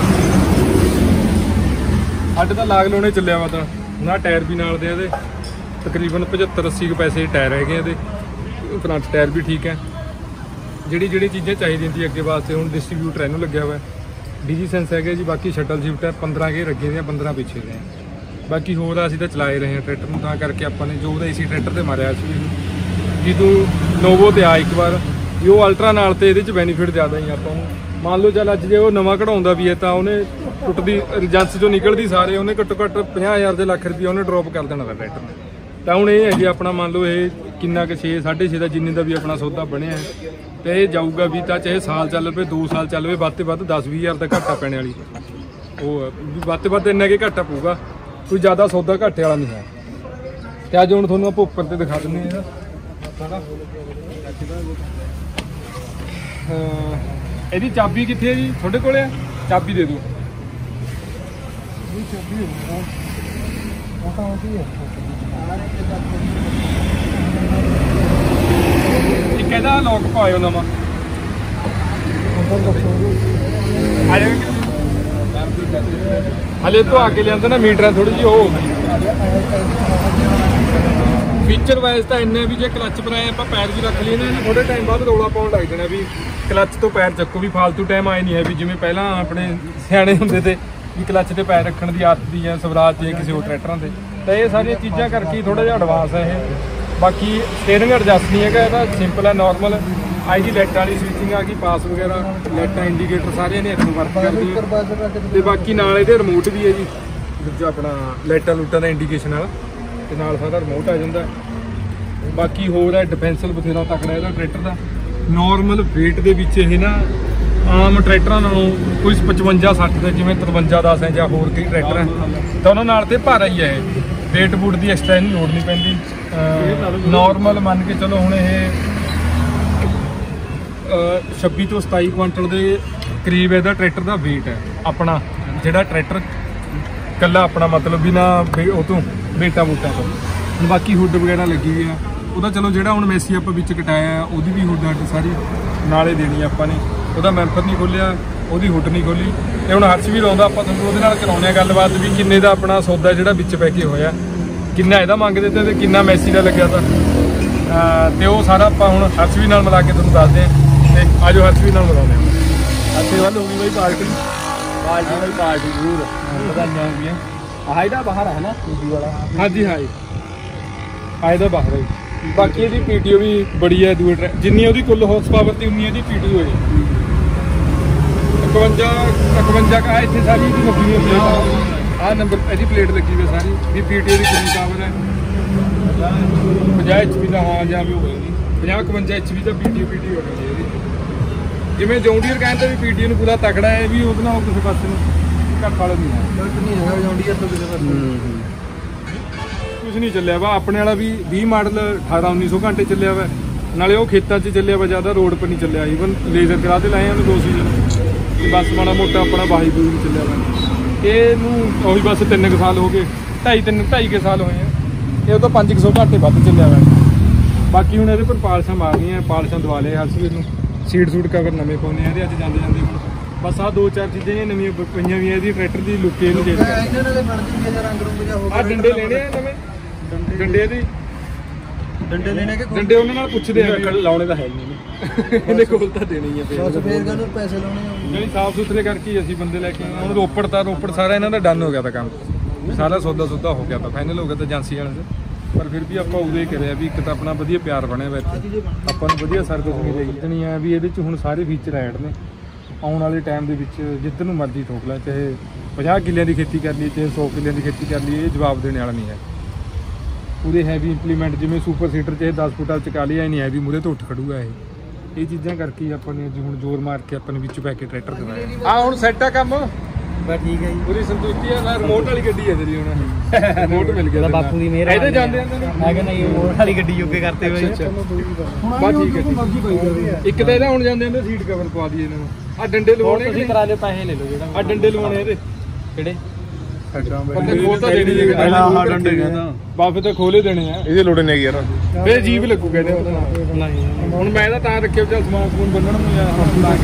ਸਾਡੇ ਤਾਂ ਲਾਗ ਲਾਉਣੇ ਚੱਲਿਆ ਵਾ। ਤਾਂ ਨਾ ਟਾਇਰ ਵੀ ਨਾਲ ਦੇ ਇਹਦੇ ਤਕਰੀਬਨ ਪਝੱਤਰ ਅੱਸੀ ਕੁ ਪੈਸੇ ਟਾਇਰ ਹੈਗੇ ਇਹਦੇ। ਫਰੰਟ ਟਾਇਰ ਵੀ ਠੀਕ ਹੈ। ਜਿਹੜੀ ਜਿਹੜੀ ਚੀਜ਼ਾਂ ਚਾਹੀਦੀਆਂ ਸੀ ਅੱਗੇ ਵਾਸਤੇ ਹੁਣ ਡਿਸਟਰੀਬਿਊਟਰ ਇਹਨੂੰ ਲੱਗਿਆ ਹੋਇਆ। ਡੀਜੀ ਸੈਂਸ ਹੈਗੇ ਜੀ। ਬਾਕੀ ਸ਼ਟਲ ਸ਼ਿਫਟ ਹੈ। ਪੰਦਰਾਂ ਗੇਅਰ ਅੱਗੇ ਦੇ ਪੰਦਰਾਂ ਪਿੱਛੇ ਦੇ। ਬਾਕੀ ਹੋਰ ਅਸੀਂ ਤਾਂ ਚਲਾਏ ਰਹੇ ਹਾਂ ਟਰੈਕਟਰ ਨੂੰ, ਤਾਂ ਕਰਕੇ ਆਪਾਂ ਨੇ ਜੋ ਉਹਦਾ ਏਸੀ ਟਰੈਕਟਰ ਤੇ ਮਾਰਿਆ ਸੀ ਜੀ। ਤੂੰ ਨੋਵੋ ਤੇ ਆ ਇੱਕ ਵਾਰ ਵੀ ਉਹ ਅਲਟਰਾ ਨਾਲ ਤੇ ਇਹਦੇ 'ਚ ਬੈਨੀਫਿਟ ਜ਼ਿਆਦਾ ਹੀ ਆਪਾਂ ਨੂੰ। ਮੰਨ ਲਓ ਚੱਲ ਅੱਜ ਜੇ ਉਹ ਨਵਾਂ ਕਢਾਉਂਦਾ ਵੀ ਹੈ ਤਾਂ ਉਹਨੇ ਟੁੱਟਦੀ ਏਜੰਸੀ ਤੋਂ ਨਿਕਲਦੀ ਸਾਰੇ ਉਹਨੇ ਘੱਟੋ ਘੱਟ ਪੰਜਾਹ ਹਜ਼ਾਰ ਦੇ ਲੱਖ ਰੁਪਏ ਉਹਨੇ ਡਰੋਪ ਕਰ ਦੇਣਾ ਦਾ ਟਰੈਕਟਰ ਨੇ। ਤਾਂ ਹੁਣ ਇਹ ਹੈ ਜੀ ਆਪਣਾ ਮੰਨ ਲਓ ਇਹ ਕਿੰਨਾ ਕੁ ਛੇ ਸਾਢੇ ਛੇ ਦਾ ਜਿੰਨੇ ਦਾ ਵੀ ਆਪਣਾ ਸੌਦਾ ਬਣਿਆ ਤੇ ਇਹ ਜਾਊਗਾ ਵੀ ਤਾਂ ਚਾਹੇ ਸਾਲ ਚੱਲ ਪਏ ਦੋ ਸਾਲ ਚੱਲ ਪਏ ਵੱਧ ਤੋਂ ਵੱਧ ਦਸ ਵੀਹ ਹਜ਼ਾਰ ਦਾ ਘਾਟਾ ਪੈਣੇ ਵਾਲੀ ਉਹ ਵੱਧ ਤੋਂ ਵੱਧ ਇੰਨਾ ਕਿ ਘਾਟਾ ਪਊਗਾ। ਕੋਈ ਜ਼ਿਆਦਾ ਸੌਦਾ ਘਾਟੇ ਵਾਲਾ ਨਹੀਂ ਹੈ। ਤੇ ਅੱਜ ਹੁਣ ਤੁਹਾਨੂੰ ਆਪਾਂ ਉੱਪਰ ਤੇ ਦਿਖਾ ਦਿੰਦੇ ਹਾਂ ਇਹਦਾ। ਇਹਦੀ ਚਾਬੀ ਕਿੱਥੇ ਹੈ ਜੀ? ਤੁਹਾਡੇ ਕੋਲ ਹੈ? ਚਾਬੀ ਦੇ ਦਿਓ। ਇੱਕ ਇਹਦਾ ਲੋਕ ਪਾਇਓ ਨਵਾਂ। ਹਲੇ ਤੋਂ ਆ ਕੇ ਲਿਆਂਦਾ ਨਾ ਮੀਟਰ ਥੋੜੀ ਜਿਹੀ ਉਹ ਫੀਚਰ ਵਾਈਜ਼ ਤਾਂ ਇੰਨੇ ਵੀ ਜੇ ਕਲੱਚ ਬਣਾਏ ਆਪਾਂ ਪੈਰ ਵੀ ਰੱਖ ਲਈਏ ਨਾ ਥੋੜੇ ਟਾਈਮ ਬਾਅਦ ਰੌਲਾ ਪਾਉਣ ਲੱਗ ਜਾਣਾ ਵੀ ਕਲੱਚ ਤੋਂ ਪੈਰ ਚੱਕੋ। ਵੀ ਫਾਲਤੂ ਟਾਈਮ ਆਏ ਨਹੀਂ ਹੈ ਵੀ ਜਿਵੇਂ ਪਹਿਲਾਂ ਆਪਣੇ ਸਿਆਣੇ ਹੁੰਦੇ ਤੇ ਵੀ ਕਲੱਚ ਤੇ ਪੈਰ ਰੱਖਣ ਦੀ ਆਦਤ ਦੀ ਹੈ ਸਵਰਾਜ ਤੇ ਕਿਸੇ ਹੋਰ ਟਰੈਕਟਰਾਂ ਤੇ। ਤਾਂ ਇਹ ਸਾਰੀਆਂ ਚੀਜ਼ਾਂ ਕਰਕੇ ਥੋੜਾ ਜਿਹਾ ਐਡਵਾਂਸ ਹੈ ਇਹ। ਬਾਕੀ ਸਟੀਅਰਿੰਗ ਐਡਜਸਟ ਨਹੀਂ ਹੈਗਾ ਇਹਦਾ, ਸਿੰਪਲ ਹੈ ਨਾਰਮਲ। ਆਈ ਦੀ ਲਾਈਟ ਵਾਲੀ ਸਵਿਚਿੰਗ ਆ ਗਈ, ਪਾਸ ਵਗੈਰਾ ਲਾਈਟਾਂ ਇੰਡੀਕੇਟਰ ਸਾਰੀਆਂ ਨੇ ਇੱਥੋਂ ਵਰਕ ਕਰਦੀ ਤੇ ਬਾਕੀ ਨਾਲ ਇਹਦੇ ਰਿਮੋਟ ਵੀ ਹੈ ਜੀ, ਦੂਜਾ ਆਪਣਾ ਲਾਈਟਾਂ ਲੂਟਾਂ ਦਾ ਇੰਡੀਕੇਸ਼ਨ ਵਾਲਾ, ਤੇ ਨਾਲ ਸਾਰਾ ਰਿਮੋਟ ਆ ਜਾਂਦਾ। ਬਾਕੀ ਹੋਰ ਹੈ ਡਿਫੈਂਸਲ ਬਥੇਰਾ ਤਕੜਾ ਇਹਦਾ ਟਰੈਕਟਰ ਦਾ। ਨਾਰਮਲ ਵੇਟ ਦੇ ਵਿੱਚ ਇਹ ਨਾ ਆਮ ਟਰੈਕਟਰਾਂ ਨਾਲੋਂ ਕੋਈ ਪਚਵੰਜਾ ਸੱਠ ਦੇ ਜਿਵੇਂ ਤਰਵੰਜਾ ਦਸ ਹੈ ਜਾਂ ਹੋਰ ਕਈ ਟਰੈਕਟਰ ਹੈ ਤਾਂ ਉਹਨਾਂ ਨਾਲ ਤੇ ਭਾਰਾ ਹੀ ਹੈ ਇਹ। ਵੇਟ ਬੂਟ ਦੀ ਐਕਸਟਰਾ ਨਹੀਂ ਲੋੜ ਨਹੀਂ ਪੈਂਦੀ। ਨਾਰਮਲ ਮੰਨ ਕੇ ਚਲੋ ਹੁਣ ਇਹ ਛੱਬੀ ਤੋਂ ਸਤਾਈ ਕੁਆਂਟਲ ਦੇ ਕਰੀਬ ਇਹਦਾ ਟਰੈਕਟਰ ਦਾ ਵੇਟ ਹੈ ਆਪਣਾ, ਜਿਹੜਾ ਟਰੈਕਟਰ ਕੱਲਾ ਆਪਣਾ ਮਤਲਬ ਵੀ ਨਾ ਉਹ ਤੋਂ ਬੇਟਾ ਬੂਟਾ ਤੋਂ। ਹੁਣ ਬਾਕੀ ਹੁੱਡ ਵਗੈਰਾ ਲੱਗੀ ਹੋਈ ਆ ਉਹਦਾ, ਚਲੋ ਜਿਹੜਾ ਹੁਣ ਮੈਸੀ ਆਪਾਂ ਵਿੱਚ ਕਟਾਇਆ ਉਹਦੀ ਵੀ ਹੁੱਡ ਅੱਡ ਸਾਰੀ ਨਾਲੇ ਦੇਣੀ ਆਪਾਂ ਨੇ। ਉਹਦਾ ਮੈਂਪਰ ਨਹੀਂ ਖੋਲਿਆ, ਉਹਦੀ ਹੁੱਡ ਨਹੀਂ ਖੋਲੀ। ਤੇ ਹੁਣ ਹਰਸ਼ ਵੀ ਲਾਉਂਦਾ, ਆਪਾਂ ਤੁਹਾਨੂੰ ਉਹਦੇ ਨਾਲ ਕਰਾਉਂਦੇ ਆ ਗੱਲਬਾਤ ਵੀ ਕਿੰਨੇ ਦਾ ਆਪਣਾ ਸੌਦਾ ਜਿਹੜਾ ਵਿੱਚ ਪੈ ਕੇ ਹੋਇਆ, ਕਿੰਨਾ ਇਹਦਾ ਮੰਗਦੇ ਤੇ ਤੇ ਕਿੰਨਾ ਮੈਸੀ ਦਾ ਲੱਗਿਆ ਤਾਂ ਤੇ ਉਹ ਸਾਰਾ ਆਪਾਂ ਹੁਣ ਹਰਸ਼ ਵੀ ਨਾਲ ਮਿਲਾ ਕੇ ਤੁਹਾਨੂੰ ਦੱਸਦੇ ਆ। ਤੇ ਆਜੋ ਹਰਸ਼ ਵੀ ਨਾਲ ਮਿਲਾਉਂਦੇ ਆ। ਅੱਛੇ ਵੱਲ ਹੋ ਗਈ ਬਾਈ ਪਾਰਟੀ ਪਾਰਟੀ ਬਾਈ ਪਾਰਟੀ ਜ਼ਰੂਰ ਵਧਾਈਆਂ ਹੋ ਗਈਆਂ। ਆਹ ਇਹਦਾ ਬਾਹਰ ਹੈ ਨਾ ਟੂਬੀ ਵਾਲਾ? ਹਾਂਜੀ ਹਾਂ ਜੀ, ਆਹ ਇਹਦਾ ਬਾਹਰ ਹੈ। ਬਾਕੀ ਇਹਦੀ ਪੀਟੀਓ ਵੀ ਬੜੀ ਹੈ ਦੂਏ ਟਰੈਕ, ਜਿੰਨੀ ਉਹਦੀ ਕੁੱਲ ਹਾਰਸ ਪਾਵਰ ਤੇ ਉਨੀ ਇਹਦੀ ਪੀਟੀਓ ਹੈ। ਇਕਵੰਜਾ ਇਕਵੰਜਾ ਕਾ ਇੱਥੇ ਸਾਰੀ ਇਹਦੀ ਲੱਗੀ ਹੋਈ ਹੈ। ਆਹ ਨੰਬਰ ਇਹਦੀ ਪਲੇਟ ਲੱਗੀ ਹੋਈ ਸਾਰੀ ਵੀ ਪੀਟੀਓ ਦੀ ਕਿੰਨੀ ਪਾਵਰ ਹੈ। ਪੰਜਾਹ ਐਚ ਪੀ ਦਾ ਹਾਂ ਜਾਂ ਵੀ ਹੋਵੇ ਪੰਜਾਹ ਇਕਵੰਜਾ ਐਚ ਪੀ ਦਾ ਪੀਟੀਓ ਪੀਟੀਓ ਹੋਣੀ ਇਹਦੀ। ਜਿਵੇਂ ਜੌਂਡੀਅਰ ਕਹਿੰਦੇ ਵੀ ਪੀਟੀਓ ਨੂੰ ਪੂਰਾ ਤਕੜਾ ਹੈ, ਵੀ ਉਹਦੇ ਨਾਲ ਕਿਸੇ ਪਾਸੇ ਨੂੰ ਘੱਟ ਵਾਲਾ ਨਹੀਂ ਹੈ। ਜੌਂਡੀਅਰ ਤੋਂ ਕਿਸੇ ਪਾਸੇ ਕੁਝ ਨਹੀਂ ਚੱਲਿਆ ਵਾ। ਆਪਣੇ ਵਾਲਾ ਵੀ ਵੀਹ ਮਾਡਲ ਅਠਾਰਾਂ ਉੱਨੀ ਸੌ ਘੰਟੇ ਚੱਲਿਆ ਵਾ, ਨਾਲੇ ਉਹ ਖੇਤਾਂ 'ਚ ਚੱਲਿਆ ਵਾ, ਜ਼ਿਆਦਾ ਰੋਡ ਪਰ ਨਹੀਂ ਚੱਲਿਆ। ਈਵਨ ਲੇਜ਼ਰ ਕਰਾ ਤੇ ਲਾਏ ਉਹਨੂੰ ਦੋ ਸੀਜ਼ਨ, ਤੇ ਬਸ ਮਾੜਾ ਮੋਟਾ ਆਪਣਾ ਬਾਈ ਬੂਈ ਨਹੀਂ ਚੱਲਿਆ ਵਾ। ਇਹਨੂੰ ਉਹੀ ਬਸ ਤਿੰਨ ਕੁ ਸਾਲ ਹੋ ਗਏ, ਢਾਈ ਤਿੰਨ ਢਾਈ ਕੁ ਸਾਲ ਹੋਏ ਆ। ਇਹ ਉਹ ਤਾਂ ਪੰਜ ਕੁ ਸੌ ਘੰਟੇ ਵੱਧ ਚੱਲਿਆ ਵਾ। ਬਾਕੀ ਹੁਣ ਇਹਦੇ ਪਰ ਪਾਲਸ਼ਾਂ ਮਾਰਨੀਆਂ, ਪਾਲਸ਼ਾਂ ਦਵਾ ਲਿਆ ਹਰਸ਼ਵੀਰ ਨੂੰ, ਸੀਟ ਸੂਟ ਕਵਰ ਨਵੇਂ ਪਾਉਣੇ ਆ ਇਹਦੇ ਅੱਜ ਜਾਂਦੇ ਜਾਂਦੇ। ਹੁਣ ਬਸ ਆਹ ਦੋ ਚਾਰ ਚੀਜ਼ਾਂ ਨਵੀਆਂ ਪਈਆਂ ਵੀ ਇਹਦੀ ਟਰੈਕਟਰ ਦੀ ਲੁੱਕ ਇਹਨੂੰ ਚੇਂਜ ਕਰ। ਆਹ ਡੰਡੇ ਲੈਣੇ ਆ ਨਵੇਂ, ਡੰਡੇ ਦੀ ਡੰਡੇ ਲੈਣੇ ਕਿ ਡੰਡੇ ਉਹਨਾਂ ਨਾਲ ਪੁੱਛਦੇ ਆ, ਲਾਉਣੇ ਤਾਂ ਹੈ ਨਹੀਂ ਇਹਨੇ ਕੋਲ ਤਾਂ ਦੇਣੇ ਹੀ ਆ ਪੈਸੇ ਲਾਉਣੇ। ਨਹੀਂ ਸਾਫ ਸੁਥਰੇ ਕਰਕੇ ਅਸੀਂ ਬੰਦੇ ਲੈ ਕੇ ਹੁਣ ਰੋਪੜ ਤਾਂ ਰੋਪੜ ਸਾਰਾ ਇਹਨਾਂ ਦਾ ਡਨ ਹੋ ਗਿਆ ਤਾਂ ਕੰਮ, ਸਾਰਾ ਸੌਦਾ ਸੁਦਾ ਹੋ ਗਿਆ ਤਾਂ ਫਾਈਨਲ ਹੋ ਗਿਆ ਤਾਂ ਏਜੰਸੀ ਵਾਲੇ ਚ। ਪਰ ਫਿਰ ਵੀ ਆਪਾਂ ਉਦੋਂ ਹੀ ਕਰਿਆ ਵੀ ਇੱਕ ਤਾਂ ਆਪਣਾ ਵਧੀਆ ਪਿਆਰ ਬਣਿਆ ਵਾ ਇੱਥੇ, ਆਪਾਂ ਨੂੰ ਵਧੀਆ ਸਰਵਿਸ ਮਿਲੇਗੀ। ਇਤਨੀ ਆ ਵੀ ਇਹਦੇ 'ਚ ਹੁਣ ਸਾਰੇ ਫੀਚਰ ਐਡ ਨੇ। ਆਉਣ ਵਾਲੇ ਟਾਈਮ ਦੇ ਵਿੱਚ ਜਿੱਧਰ ਨੂੰ ਮਰਜ਼ੀ ਠੋਕ ਲੈ, ਚਾਹੇ ਪੰਜਾਹ ਕਿੱਲਿਆਂ ਦੀ ਖੇਤੀ ਕਰ ਲਈ ਚਾਹੇ ਸੌ ਕਿੱਲਿਆਂ ਦੀ ਖੇਤੀ ਕਰ ਲਈ, ਇਹ ਜਵਾਬ ਦੇਣ ਵਾਲਾ ਨਹੀਂ ਹੈ। ਪੂਰੇ ਹੈਵੀ ਇੰਪਲੀਮੈਂਟ ਜਿਵੇਂ ਸੁਪਰ ਸੀਟਰ 'ਚ ਇਹ ਦਸ ਫੁੱਟ ਵਾਲ ਚਕਾ ਲਿਆ, ਨਹੀਂ ਹੈ ਵੀ ਮੂਹਰੇ ਤੋਂ ਉੱਠ ਖੜੂਗਾ ਇਹ। ਇਹ ਚੀਜ਼ਾਂ ਕਰਕੇ ਆਪਾਂ ਨੇ ਹੁਣ ਜ਼ੋਰ ਮਾਰ ਕੇ ਆਪਾਂ ਨੇ ਵਿੱਚ ਪੈ ਕੇ ਟਰੈਕਟਰ ਕਰਵਾਇਆ। ਆ ਹੁਣ ਸੈੱਟ ਆ ਕੰਮ ਬਸ ਠੀਕ ਹੈ ਜੀ, ਪੂਰੀ ਸੰਤੁਸ਼ਟੀ ਆ। ਨਾ ਰਿਮੋਟ ਵਾਲੀ ਗੱਡੀ ਹੈ ਤੇਰੀ, ਹੁਣ ਰਿਮੋਟ ਮਿਲ ਗਿਆ ਬਾਪੂ ਦੀ ਮਿਹਰ। ਇਹਦੇ ਜਾਂਦੇ ਜਾਂਦੇ ਨੇ ਮੈਂ ਕਹਿੰਦਾ ਇਹ ਰਿਮੋਟ ਵਾਲੀ ਗੱਡੀ ਜੋਗੇ ਕਰਤੇ ਹੋਏ। ਬਸ ਠੀਕ ਹੈ ਜੀ। ਇੱਕ ਤਾਂ ਇਹਦਾ ਹੁਣ ਜਾਂਦੇ ਜਾਂਦੇ ਸੀਟ ਕਵਰ ਪਵਾ ਦਈਏ ਇਹਨਾਂ ਨੂੰ। ਆ ਡੰਡੇ ਲਵਾਉਣੇ ਤੁਸੀਂ ਕਰਾ ਲਿਓ, ਪੈਸੇ ਲੈ ਲਓ। ਜਿਹੜਾ ਆ ਡੰਡੇ ਲਵਾਉਣੇ ਇਹਦੇ ਕਿਹੜੇ ਬੰਦੇ ਖੋਲ ਤਾਂ ਦੇਣੀ ਹੈ। ਹਾਂ ਡੰਡੇ ਕਹਿੰਦਾ ਬਾਪੂ ਤੇ ਖੋਲੇ ਦੇਣੇ ਆ, ਇਹਦੇ ਲੋੜੇ ਨੇ ਯਾਰ, ਫੇਰ ਜੀਬ ਲੱਗੂ ਕਹਿੰਦੇ ਉਹਦੇ ਨਾਲ। ਹੁਣ ਮੈਂ ਇਹਦਾ ਤਾਂ ਰੱਖਿਆ ਚੱਲ ਸਮਾਨ ਸਮੂਨ ਬੰਨਣ ਨੂੰ ਜਾਂ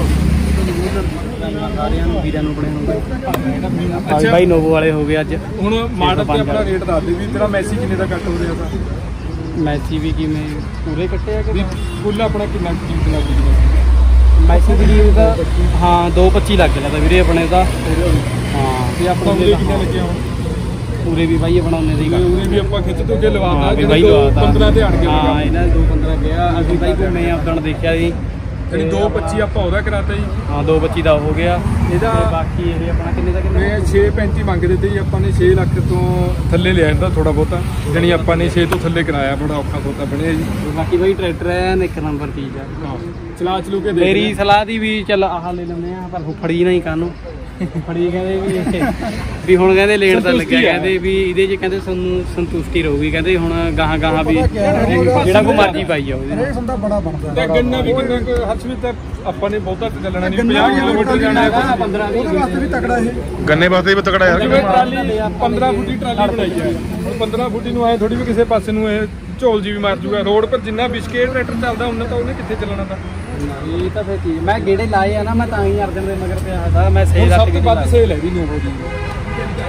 ਸਾਰਿਆਂ ਨੂੰ ਵੀਰਾਂ ਨੂੰ ਆਪਣੇ ਨੂੰ। ਅੱਛਾ ਬਾਈ ਨੋਵੋ ਵਾਲੇ ਹੋ ਗਏ ਅੱਜ। ਹੁਣ ਮਾਡਲ ਤੇ ਆਪਣਾ ਰੇਟ ਦੱਸ ਦੇ ਵੀ ਤੇਰਾ ਮੈਸੀ ਕਿੰਨੇ ਦਾ ਕੱਟ ਹੋ ਰਿਹਾ ਤਾਂ? ਮੈਸੀ ਵੀ ਕਿਵੇਂ ਪੂਰੇ ਕੱਟੇ ਆ ਕਿ ਕੁੱਲ ਆਪਣਾ ਕਿੰਨਾ ਕੀਮਤ ਲੱਗ ਗਈ? ਮੈਸੀ ਦੀ ਕੀਮਤ ਹਾਂ ਦੋ ਪੱਚੀ ਲੱਗ ਗਿਆ ਤਾਂ ਵੀਰੇ ਆਪਣੇ ਦਾ। ਹਾਂ ਤੇ ਆਪਣਾ ਉਹਦੇ ਕਿੰਨੇ ਲੱਗੇ ਹੁਣ? ਪੂਰੇ ਵੀ ਬਾਈ ਬਣਾਉਣੇ ਦੀ ਗੱਲ, ਪੂਰੇ ਵੀ ਆਪਾਂ ਖਿੱਚ ਤੋਂ ਕੇ ਲਵਾਤਾ ਕਿ ਬਾਈ ਪੰਦਰਾਂ ਤੇ ਅੜ ਗਿਆ। ਹਾਂ ਇਹਨਾਂ ਦੋ ਪੰਦਰਾਂ ਗਿਆ। ਅਸੀਂ ਬਾਈ ਘੁੰਮੇ ਆਪਣ ਦੇਖਿਆ ਜੀ, ਜਿਹੜੀ ਦੋ ਪੱਚੀ ਆਪਾਂ ਉਹਦਾ ਕਰਾਤਾ ਜੀ। ਹਾਂ ਦੋ ਪੱਚੀ ਦਾ ਹੋ ਗਿਆ ਇਹਦਾ। ਬਾਕੀ ਇਹ ਆਪਣਾ ਕਿੰਨੇ ਦਾ ਕਿੰਨੇ ਛੇ ਪੈਂਤੀ ਮੰਗਦੇ ਤੇ ਜੀ ਆਪਾਂ ਨੇ। ਛੇ ਲੱਖ ਤੋਂ ਥੱਲੇ ਲਿਆ ਇਹਦਾ ਥੋੜਾ ਬਹੁਤਾ, ਜਾਣੀ ਆਪਾਂ ਨੇ ਛੇ ਤੋਂ ਥੱਲੇ ਕਰਾਇਆ। ਬੜਾ ਔਖਾ ਸੌਦਾ ਬਣਿਆ ਜੀ। ਬਾਕੀ ਬਾਈ ਟਰੈਕਟਰ ਹੈ ਇੱਕ ਨੰਬਰ ਚੀਜ਼ ਆ। ਚਲਾ ਚਲੂ ਕੇ ਮੇਰੀ ਸਲਾਹ ਦੀ ਵੀ ਚੱਲ ਆਹ ਲੈ ਲੈਂਦੇ ਆ, ਪਰ ਫੜੀ ਨਹੀਂ ਕਾਨੂੰ ਫੜੀ ਕਹਿੰਦੇ ਵੀ ਵੀ ਹੁਣ ਕਹਿੰਦੇ ਲੇਟ ਤਾਂ ਲੱਗਿਆ, ਕਹਿੰਦੇ ਵੀ ਇਹਦੇ 'ਚ ਕਹਿੰਦੇ ਸਾਨੂੰ ਸੰਤੁਸ਼ਟੀ ਰਹੂਗੀ। ਕਹਿੰਦੇ ਹੁਣ ਗਾਹਾਂ ਗਾਹਾਂ ਵੀ ਜਿਹੜਾ ਕੋ ਮਰਜ਼ੀ ਪਾਈ ਜਾਓ ਇਹਦੇ ਨਾਲ ਬੜਾ ਬਣਦਾ। ਗੰਨਾ ਵੀ ਕਿੰਨਾ ਹਰਸ਼ ਵੀ ਤਾਂ ਆਪਾਂ ਨੇ ਬਹੁਤਾ ਚੱਲਣਾ ਨਹੀਂ, ਪੰਜਾਹ ਕਿਲੋਮੀਟਰ ਜਾਣਾ ਹੈ। ਪੰਦਰਾਂ ਵੀਹ ਵਾਸਤੇ ਵੀ ਤਕੜਾ ਇਹ, ਗੰਨੇ ਵਾਸਤੇ ਵੀ ਤਕੜਾ ਯਾਰ। ਟਰਾਲੀ ਪੰਦਰਾਂ ਫੁੱਟੀ ਟਰਾਲੀ ਬਣਾਈ ਹੈ। ਹੁਣ ਪੰਦਰਾਂ ਫੁੱਟੀ ਨੂੰ ਆਏ ਥੋੜੀ ਵੀ ਕਿਸੇ ਪਾਸੇ ਨੂੰ ਇਹ ਝੋਲ ਜੀ ਵੀ ਮਾਰ ਜੂਗਾ। ਰੋਡ ਪਰ ਜਿੰਨਾ ਬਿਸਕੇ ਟਰੈਕਟਰ ਚੱਲਦਾ ਉਹਨਾਂ ਤਾਂ ਉਹਨੇ ਕਿੱਥੇ ਚੱਲਣਾ ਤਾਂ। ਇਹ ਤਾਂ ਫਿਰ ਚੀਜ਼ ਮੈਂ ਗੇੜੇ ਲਾਏ ਆ ਨਾ, ਮੈਂ ਤਾਂ ਹੀ ਅਰਜਨ ਦੇ ਮਗਰ ਪਿਆ ਹੈਗਾ। ਮੈਂ ਸੇਲ ਸਭ ਤੋਂ ਵੱਧ ਸੇਲ ਹੈ ਵੀ ਨੋਵੋ ਦੀ।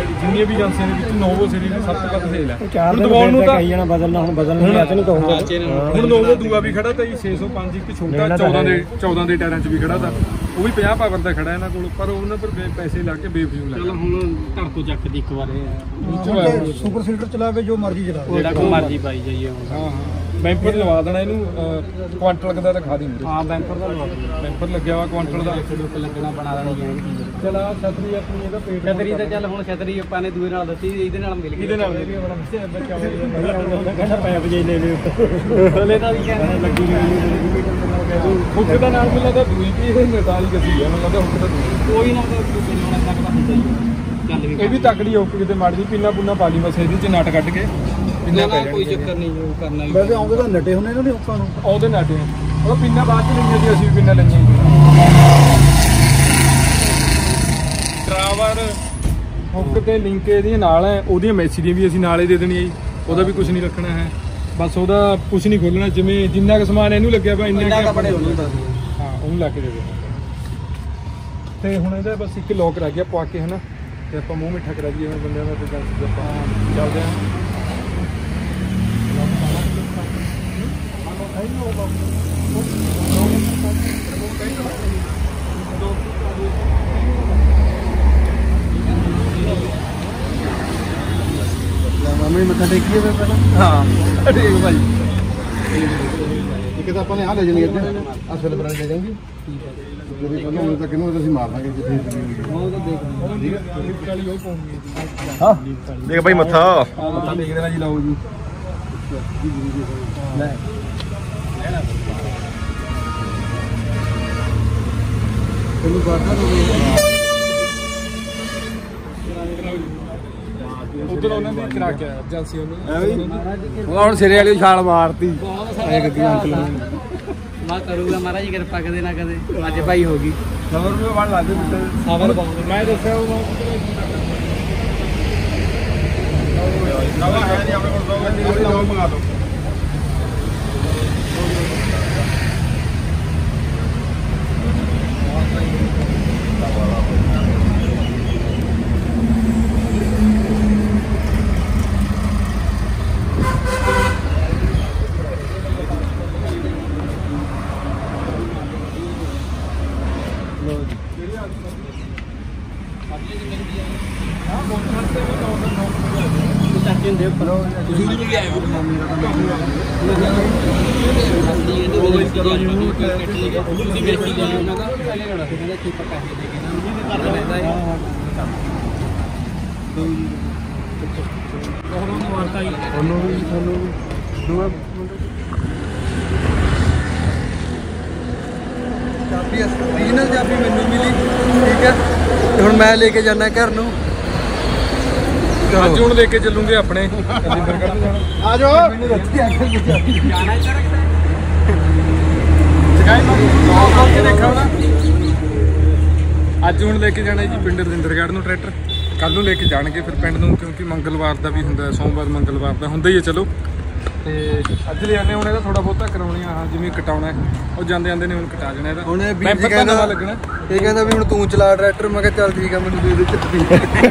ਜਿੰਨੀਆਂ ਵੀ ਏਜੰਸੀਆਂ ਦੇ ਵਿੱਚ ਨੋਵੋ ਸੀਰੀਜ਼ ਦੀ ਸਭ ਤੋਂ ਵੱਧ ਸੇਲ ਹੈ। ਚਾਰ ਹੁਣ ਦਿਨ ਦਵਾਉਣ ਨੂੰ ਫਿਰ ਤਾਂ ਕਹੀ ਜਾਣਾ ਬਦਲਣਾ, ਹੁਣ ਬਦਲਣਾ ਨਹੀਂ, ਅੱਜ ਨਹੀਂ ਕਹੂੰਗਾ। ਹੁਣ ਨੋਵੋ ਦੂਆ ਵੀ ਖੜਾ ਤਾਂ ਜੀ ਛੇ ਸੌ ਪੰਜ, ਇੱਕ ਛੋਟਾ ਚੌਦਾਂ ਦੇ ਚੌਦਾਂ ਦੇ ਟਾਇਰਾਂ 'ਚ ਵੀ ਖੜਾ ਤਾਂ ਉਹ ਵੀ ਪੰਜਾਹ ਪਾਵਰ ਦਾ ਖੜਾ ਇਹਨਾਂ ਕੋਲ, ਪਰ ਉਹਨਾਂ ਪਰ ਬੇ- ਪੈਸੇ ਲਾ ਕੇ ਬੇਫਜ਼ੂਲ ਹੈ। ਚਲ ਹੁਣ ਧੜ ਤੋਂ ਚੱਕ ਦੀ ਇੱਕ ਵਾਰ ਸੁਪਰ ਸੀਡਰ ਚਲਾਵੇ ਜੋ ਮਰਜ਼ੀ ਚਲਾਵੇ, ਜਿਹੜਾ ਕੋ ਮਰਜ਼ੀ ਪਾਈ ਜਾਈਏ ਹੁਣ। ਹਾਂ ਹਾਂ ਬੈਂਪਰ ਲਵਾ ਦੇਣਾ ਇਹਨੂੰ, ਅਹ, ਕੁਆਂਟਲ ਦਾ ਰਖਾ ਦੀ ਹਾਂ ਬੈਂਪਰ ਦਾ ਲਵਾ ਦਿੰਦੇ ਬੈਂਪਰ ਲੱਗਿਆ ਵਾ ਕੁਆਂਟਲ ਦਾ। ਡੁੱਕ ਲੱਗਣਾ ਬਣਾ ਦੇਣੀ ਹੈ। ਚਲ ਆ ਛਤਰੀ ਆਪਣੀ ਇਹਦਾ ਪੇਟ ਛਤਰੀ ਤਾਂ ਚੱਲ ਹੁਣ ਛਤਰੀ ਆਪਾਂ ਨੇ ਦੂਏ ਨਾਲ ਦੱਸੀ, ਇਹਦੇ ਨਾਲ ਮਿਲ ਗਈ। ਇਹਦੇ ਨਾਲ ਵੀ ਬੜਾ ਬੱਚਾ ਹੋ ਕਹਿੰਦਾ ਪੈਪ ਜੇ ਲੈ ਲਿਓ, ਹਲੇ ਤਾਂ ਵੀ ਕਹਿੰਦੇ ਲੱਗੀ ਹੁੱਕ ਦਾ ਨਾਮ ਮਿਲਦਾ ਤਾਂ ਦੂਈ ਵੀ ਇਹ ਨਤਾਲੀ ਕਸੀ ਹੈ, ਮੈਨੂੰ ਲੱਗਦਾ ਹੁੱਕ ਦਾ ਦੂਈ। ਕੋਈ ਨਾ ਕੋਈ ਨਾ ਤੱਕ ਦਾ ਹੁੰਦਾ ਹੀ ਚੱਲ ਵੀ ਇਹ ਵੀ ਤਕੜੀ ਹੋ ਕਿਤੇ ਮਾੜੀ ਜਿਹੀ ਪਿੰਨਾ ਪੁੰਨਾ ਪਾ ਲਈ ਬਸ ਇਹਦੇ 'ਚ ਨਟ ਕੱਢ ਕੇ ਨਾ ਨਾ ਕੋਈ ਚੱਕਰ ਨਹੀਂ, ਉਹ ਕਰਨਾ ਵੀ। ਵੈਸੇ ਆਉਂਦੇ ਤਾਂ ਨੱਟੇ ਹੁੰਦੇ ਇਹਨਾਂ ਦੇ ਹੁੱਕਾਂ ਨੂੰ, ਉਹਦੇ ਨਟ ਉਹ ਪਿੰਨਾ ਬਾਅਦ 'ਚ ਲਈਆਂ ਸੀ, ਅਸੀਂ ਵੀ ਪਿੰਨਾ ਲਈਆਂ ਡਰਾਈਵਰ ਹੁੱਕ ਤੇ ਲਿੰਕ ਇਹਦੀਆਂ ਨਾਲ ਹੈ, ਉਹਦੀਆਂ ਮੈਸੀ ਦੀਆਂ ਵੀ ਅਸੀਂ ਨਾਲ ਹੀ ਦੇ ਦੇਣੀ ਹੈ ਜੀ, ਉਹਦਾ ਵੀ ਕੁਝ ਨਹੀਂ ਰੱਖਣਾ ਹੈ, ਬਸ ਉਹਦਾ ਕੁਝ ਨਹੀਂ ਖੋਲਣਾ, ਜਿਵੇਂ ਜਿੰਨਾ ਕੁ ਸਮਾਨ ਇਹਨੂੰ ਲੱਗਿਆ ਵਾ ਇੰਨਾ ਕੁ ਕੱਪੜੇ ਉਹਨੂੰ ਦੱਸ ਹਾਂ ਉਹਨੂੰ ਲਾ ਕੇ ਦੇ ਦੇਣਾ। ਤੇ ਹੁਣ ਇਹਦਾ ਬਸ ਇੱਕ ਲੋਕ ਰਹਿ ਗਿਆ ਪਵਾ ਕੇ ਹਨਾ, ਤੇ ਆਪਾਂ ਮੂੰਹ ਮਿੱਠਾ ਕਰਾ ਦਈਏ ਬੰਦਿਆਂ ਦਾ, ਤੇ ਜੰਸ ਆਪਾਂ ਚੱਲਦੇ ਹਾਂ। ਮੰਮੀ ਮੱਥਾ ਟੇਕੀਏ ਫਿਰ ਪਹਿਲਾਂ। ਹਾਂ ਠੀਕ ਭਾਈ। ਇੱਕ ਤਾਂ ਆਪਾਂ ਨੇ ਆ ਲੈ ਜਾਣੀ ਇੱਥੇ, ਆ ਸਿਲ ਬਰਾਂ ਲੈ ਜਾਵਾਂਗੇ, ਜਿਹੜੀ ਪਹਿਲਾਂ ਹੁਣ ਤੱਕ ਇਹਨੂੰ ਅਸੀਂ ਮਾਰ ਦਾਂਗੇ ਜਿੱਥੇ ਉਹ ਤਾਂ ਦੇਖ ਲਿਫਟ ਵਾਲੀ ਉਹ ਪਾਉਂਗੀ। ਹਾਂ ਦੇਖ ਬਾਈ ਮੱਥਾ ਮੱਥਾ ਦੇਖ ਦੇਣਾ ਜੀ, ਲਾਓ ਜੀ ਲੈ ਤੈਨੂੰ ਬਾਤਾਂ ਨੂੰ ਉਧਰ ਉਹਨਾਂ ਦੀ ਕਰਾ ਕੇ ਆਇਆ ਏਜੰਸੀ ਉਹਨੂੰ। ਉਹ ਹੁਣ ਸਿਰੇ ਵਾਲੀ ਛਾਲ ਮਾਰਤੀ। ਇਹ ਗੱਡੀ ਅੰਕਲ ਮਾ ਕਰੂਗਾ ਮਹਾਰਾਜ ਕਿਰਪਾ ਕਦੇ ਨਾ ਕਦੇ, ਅੱਜ ਭਾਈ ਹੋ ਗਈ ਸਬਰ ਵੀ ਬਣ ਲੱਗਦੇ ਬਿੱਟੇ ਸਬਰ ਬਹੁਤ। ਮੈਂ ਦੱਸਿਆ ਉਹ ਨਵਾਂ ਹੈ ਨਹੀਂ ਆਪਣੇ ਕੋਲ, ਨਵਾਂ ਮੰਗਾ ਲਓ। ਉਹਨੂੰ ਵੀ ਤੁਹਾਨੂੰ ਦੂਆ ਚਾਬੀ ਰੀਜਨਲ ਚਾਬੀ ਮੈਨੂੰ ਮਿਲੀ, ਠੀਕ ਹੈ, ਤੇ ਹੁਣ ਮੈਂ ਲੈ ਕੇ ਜਾਣਾ ਘਰ ਨੂੰ। ਅੱਜ ਹੁਣ ਲੈ ਕੇ ਚੱਲੂਗੇ ਆਪਣੇ ਜਿੰਦਰ ਕੱਢ ਜਾਣਾ। ਆ ਜਾਓ ਮੈਨੂੰ ਰੱਖੀ ਆ ਕੇ ਜਾਣਾ ਇੱਧਰ ਰੱਖਦਾ ਜਗਾਈ ਮਾਰ ਕੇ ਦੇਖਾਂ ਨਾ। ਅੱਜ ਹੁਣ ਲੈ ਕੇ ਜਾਣਾ ਜੀ ਪਿੰਡ ਰਜਿੰਦਰਗੜ੍ਹ ਨੂੰ ਟਰੈਕਟਰ, ਕੱਲ ਨੂੰ ਲੈ ਕੇ ਜਾਣਗੇ ਫਿਰ ਪਿੰਡ ਨੂੰ, ਕਿਉਂਕਿ ਮੰਗਲਵਾਰ ਦਾ ਵੀ ਹੁੰਦਾ, ਸੋਮਵਾਰ ਮੰਗਲਵਾਰ ਦਾ ਹੁੰਦਾ ਹੀ ਹੈ। ਚਲੋ ਤੇ ਅੱਜ ਲੈ ਆਨੇ ਹੁਣ ਇਹਦਾ ਥੋੜਾ ਬਹੁਤਾ ਕਰਾਉਣੀਆਂ, ਹਾਂ ਜਿਵੇਂ ਕਟਾਉਣਾ ਉਹ ਜਾਂਦੇ ਜਾਂਦੇ ਨੇ ਹੁਣ ਕਟਾ ਜਾਣਾ ਇਹਦਾ। ਹੁਣ ਇਹ ਵੀਰ ਬੈਂਪਰ ਜੀ ਤਾਂ ਨਵਾਂ ਕਹਿੰਦਾ ਲੱਗਣਾ। ਇਹ ਕਹਿੰਦਾ ਵੀ ਹੁਣ ਤੂੰ ਚਲਾ ਟਰੈਕਟਰ, ਮੈਂ ਕਿਹਾ ਚੱਲ ਠੀਕ ਆ ਮੈਨੂੰ ਦੇ ਦੇ ਚੱਪੀ।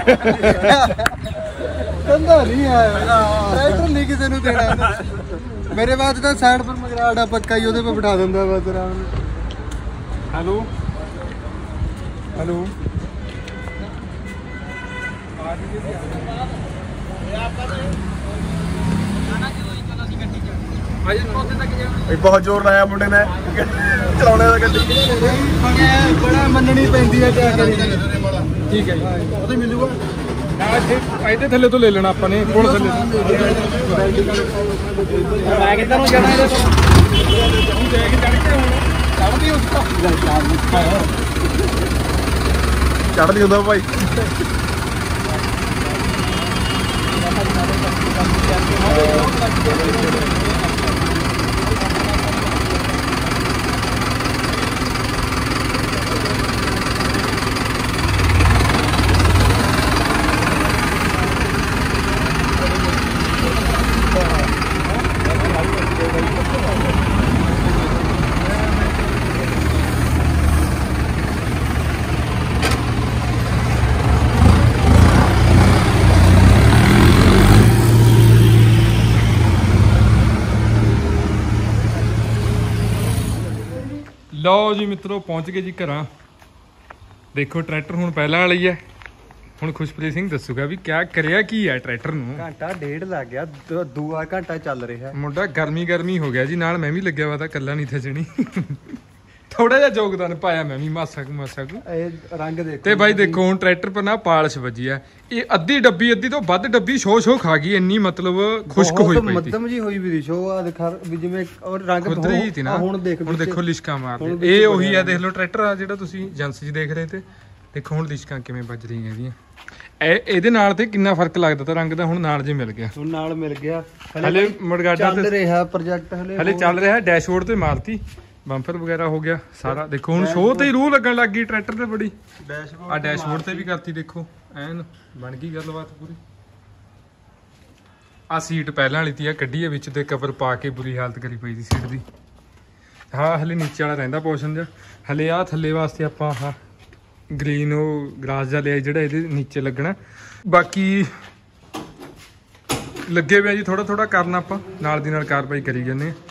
ਕਹਿੰਦਾ ਨਹੀਂ ਆ ਟਰੈਕਟਰ ਨਹੀਂ ਕਿਸੇ ਨੂੰ ਦੇਣਾ ਇਹਨੇ। ਮੇਰੇ ਬਾਅਦ ਤਾਂ ਸਾਈਡ ਪਰ ਮਗਰਾੜਾ ਪੱਕਾ ਹੀ ਉਹਦੇ ਪਰ ਬਿਠਾ ਦਿੰਦਾ ਬਸ ਆਰਾਮ ਨਾਲ। ਹੈਲੋ ਹੈਲੋ ਇਹ ਬਹੁਤ ਜ਼ੋਰ ਲਾਇਆ ਮੁੰਡੇ ਨੇ ਚਲਾਉਣੇ ਦਾ ਗੱਡੀ। ਬੜਾ ਮੰਨਣੀ ਪੈਂਦੀ ਹੈ ਕਿਆ ਕਰੀ। ਠੀਕ ਹੈ ਜੀ, ਉਹਦੇ ਮਿਲੂਗਾ ਨਾ ਇੱਥੇ ਇਹਦੇ ਥੱਲੇ ਤੋਂ ਲੈ ਲੈਣਾ ਆਪਾਂ ਨੇ, ਪੁਲ ਥੱਲੇ ਤੋਂ। ਮੈਂ ਕਿੱਧਰ ਨੂੰ ਜਾਣਾ ਇਹਦੇ ਤੋਂ? ਹੁਣ ਲੈ ਕੇ ਚੜ ਕੇ ਹੁਣ ਚੜਦੀ ਉਸ ਤੋਂ ਚੜ੍ਹਦੀ ਹੁੰਦਾ ਭਾਈ। ਲਓ ਜੀ ਮਿੱਤਰੋ ਪਹੁੰਚ ਗਏ ਜੀ ਘਰਾਂ। ਦੇਖੋ ਟਰੈਕਟਰ ਹੁਣ ਪਹਿਲਾਂ ਵਾਲਾ ਹੀ ਹੈ। ਹੁਣ ਖੁਸ਼ਪ੍ਰੀਤ ਸਿੰਘ ਦੱਸੂਗਾ ਵੀ ਕਿਆ ਕਰਿਆ ਕੀ ਹੈ ਟਰੈਕਟਰ ਨੂੰ। ਘੰਟਾ ਡੇਢ ਲੱਗ ਗਿਆ, ਦ- ਦੂਆ ਘੰਟਾ ਚੱਲ ਰਿਹਾ। ਮੁੰਡਾ ਗਰਮੀ ਗਰਮੀ ਹੋ ਗਿਆ ਜੀ, ਨਾਲ ਮੈਂ ਵੀ ਲੱਗਿਆ ਵਾ ਤਾਂ ਕੱਲਾ ਨਹੀਂ ਥਜਣੀ। ਥੋੜਾ ਜਿਹਾ ਯੋਗਦਾਨ ਪਾਇਆ ਮੈਂ ਵੀ ਮਾਸਾ ਕੁ ਮਾਸਾ ਕੁ। ਇਹ ਰੰਗ ਦੇਖੋ ਤੇ ਬਾਈ ਦੇਖੋ ਹੁਣ ਟਰੈਕਟਰ ਪਰ ਨਾ ਪਾਲਿਸ਼ ਵੱਜੀ ਆ। ਇਹ ਅੱਧੀ ਡੱਬੀ ਅੱਧੀ ਤੋਂ ਵੱਧ ਡੱਬੀ ਸ਼ੋ ਸ਼ੋ ਖਾ ਗਈ, ਇੰਨੀ ਮਤਲਬ ਖੁਸ਼ਕ ਹੋਈ ਪਈ ਸੀ। ਮੱਧਮ ਜੀ ਹੋਈ ਵੀ ਦੀ ਸ਼ੋ ਆ ਦਿਖਾ ਵੀ ਜਿਵੇਂ ਔਰ ਰੰਗ ਖੁਦਰੀ ਹੀ ਸੀ ਨਾ। ਹੁਣ ਦੇਖ ਹੁਣ ਦੇਖੋ ਲਿਸ਼ਕਾਂ ਮਾਰਦੇ। ਹੁਣ ਇਹ ਉਹੀ ਆ, ਦੇਖ ਲਓ ਟਰੈਕਟਰ ਆ ਜਿਹੜਾ ਤੁਸੀਂ ਏਜੰਸੀ 'ਚ ਦੇਖ ਰਹੇ ਤੇ। ਦੇਖੋ ਹੁਣ ਲਿਸ਼ਕਾਂ ਕਿਵੇਂ ਵੱਜ ਰਹੀਆਂ ਇਹਦੀਆਂ। ਇਹ ਇਹਦੇ ਨਾਲ ਤੇ ਕਿੰਨਾ ਫਰਕ ਲੱਗਦਾ ਤਾਂ ਰੰਗ ਦਾ, ਹੁਣ ਨਾਲ ਜੇ ਮਿਲ ਗਿਆ। ਹੁਣ ਨਾਲ ਮਿਲ ਗਿਆ। ਹਲੇ ਮੜਗਾਡਾ ਚੱਲ ਤੇ ਰਿਹਾ ਪ੍ਰੋਜੈਕਟ ਹਲੇ ਹਲੇ ਚੱਲ ਰਿਹਾ। ਡੈਸ਼ਬੋਰਡ ਤੇ ਮਾਰਤੀ, ਬੰਪਰ ਵਗੈਰਾ ਹੋ ਗਿਆ ਸਾਰਾ। ਦੇਖੋ ਹੁਣ ਸ਼ੋਅ ਤੇ ਹੀ ਰੂਹ ਲੱਗਣ ਲੱਗ ਗਈ ਟਰੈਕਟਰ ਤੇ ਬੜੀ। ਡੈਸ਼ਬੋਰਡ ਆ ਡੈਸ਼ਬੋਰਡ ਤੇ ਵੀ ਕਰਤੀ, ਦੇਖੋ ਐਨ ਬਣ ਗਈ ਗੱਲਬਾਤ ਪੂਰੀ। ਆ ਸੀਟ ਪਹਿਲਾਂ ਵਾਲੀ ਤੀ ਆ, ਕੱਢੀ ਆ ਵਿੱਚ ਤੇ ਕਵਰ ਪਾ ਕੇ ਬੁਰੀ ਹਾਲਤ ਕਰੀ ਪਈ ਸੀ ਸੀਟ ਦੀ। ਹਾਂ ਹਲੇ ਨੀਚੇ ਵਾਲਾ ਰਹਿੰਦਾ ਪੋਰਸ਼ਨ ਜਿਹਾ। ਹਲੇ ਆ ਥੱਲੇ ਵਾਸਤੇ ਆਪਾਂ ਆਹ ਗ੍ਰੀਨ ਉਹ ਗਰਾਸ ਜਿਹਾ ਲਿਆ ਜਿਹੜਾ ਇਹਦੇ ਨੀਚੇ ਲੱਗਣਾ। ਬਾਕੀ ਲੱਗੇ ਪਿਆ ਜੀ ਥੋੜਾ ਥੋੜਾ ਕਰਨਾ, ਆਪਾਂ ਨਾਲ ਦੀ ਨਾਲ ਕਾਰਵਾਈ ਕਰੀ ਜਾਂਦੇ ਆ।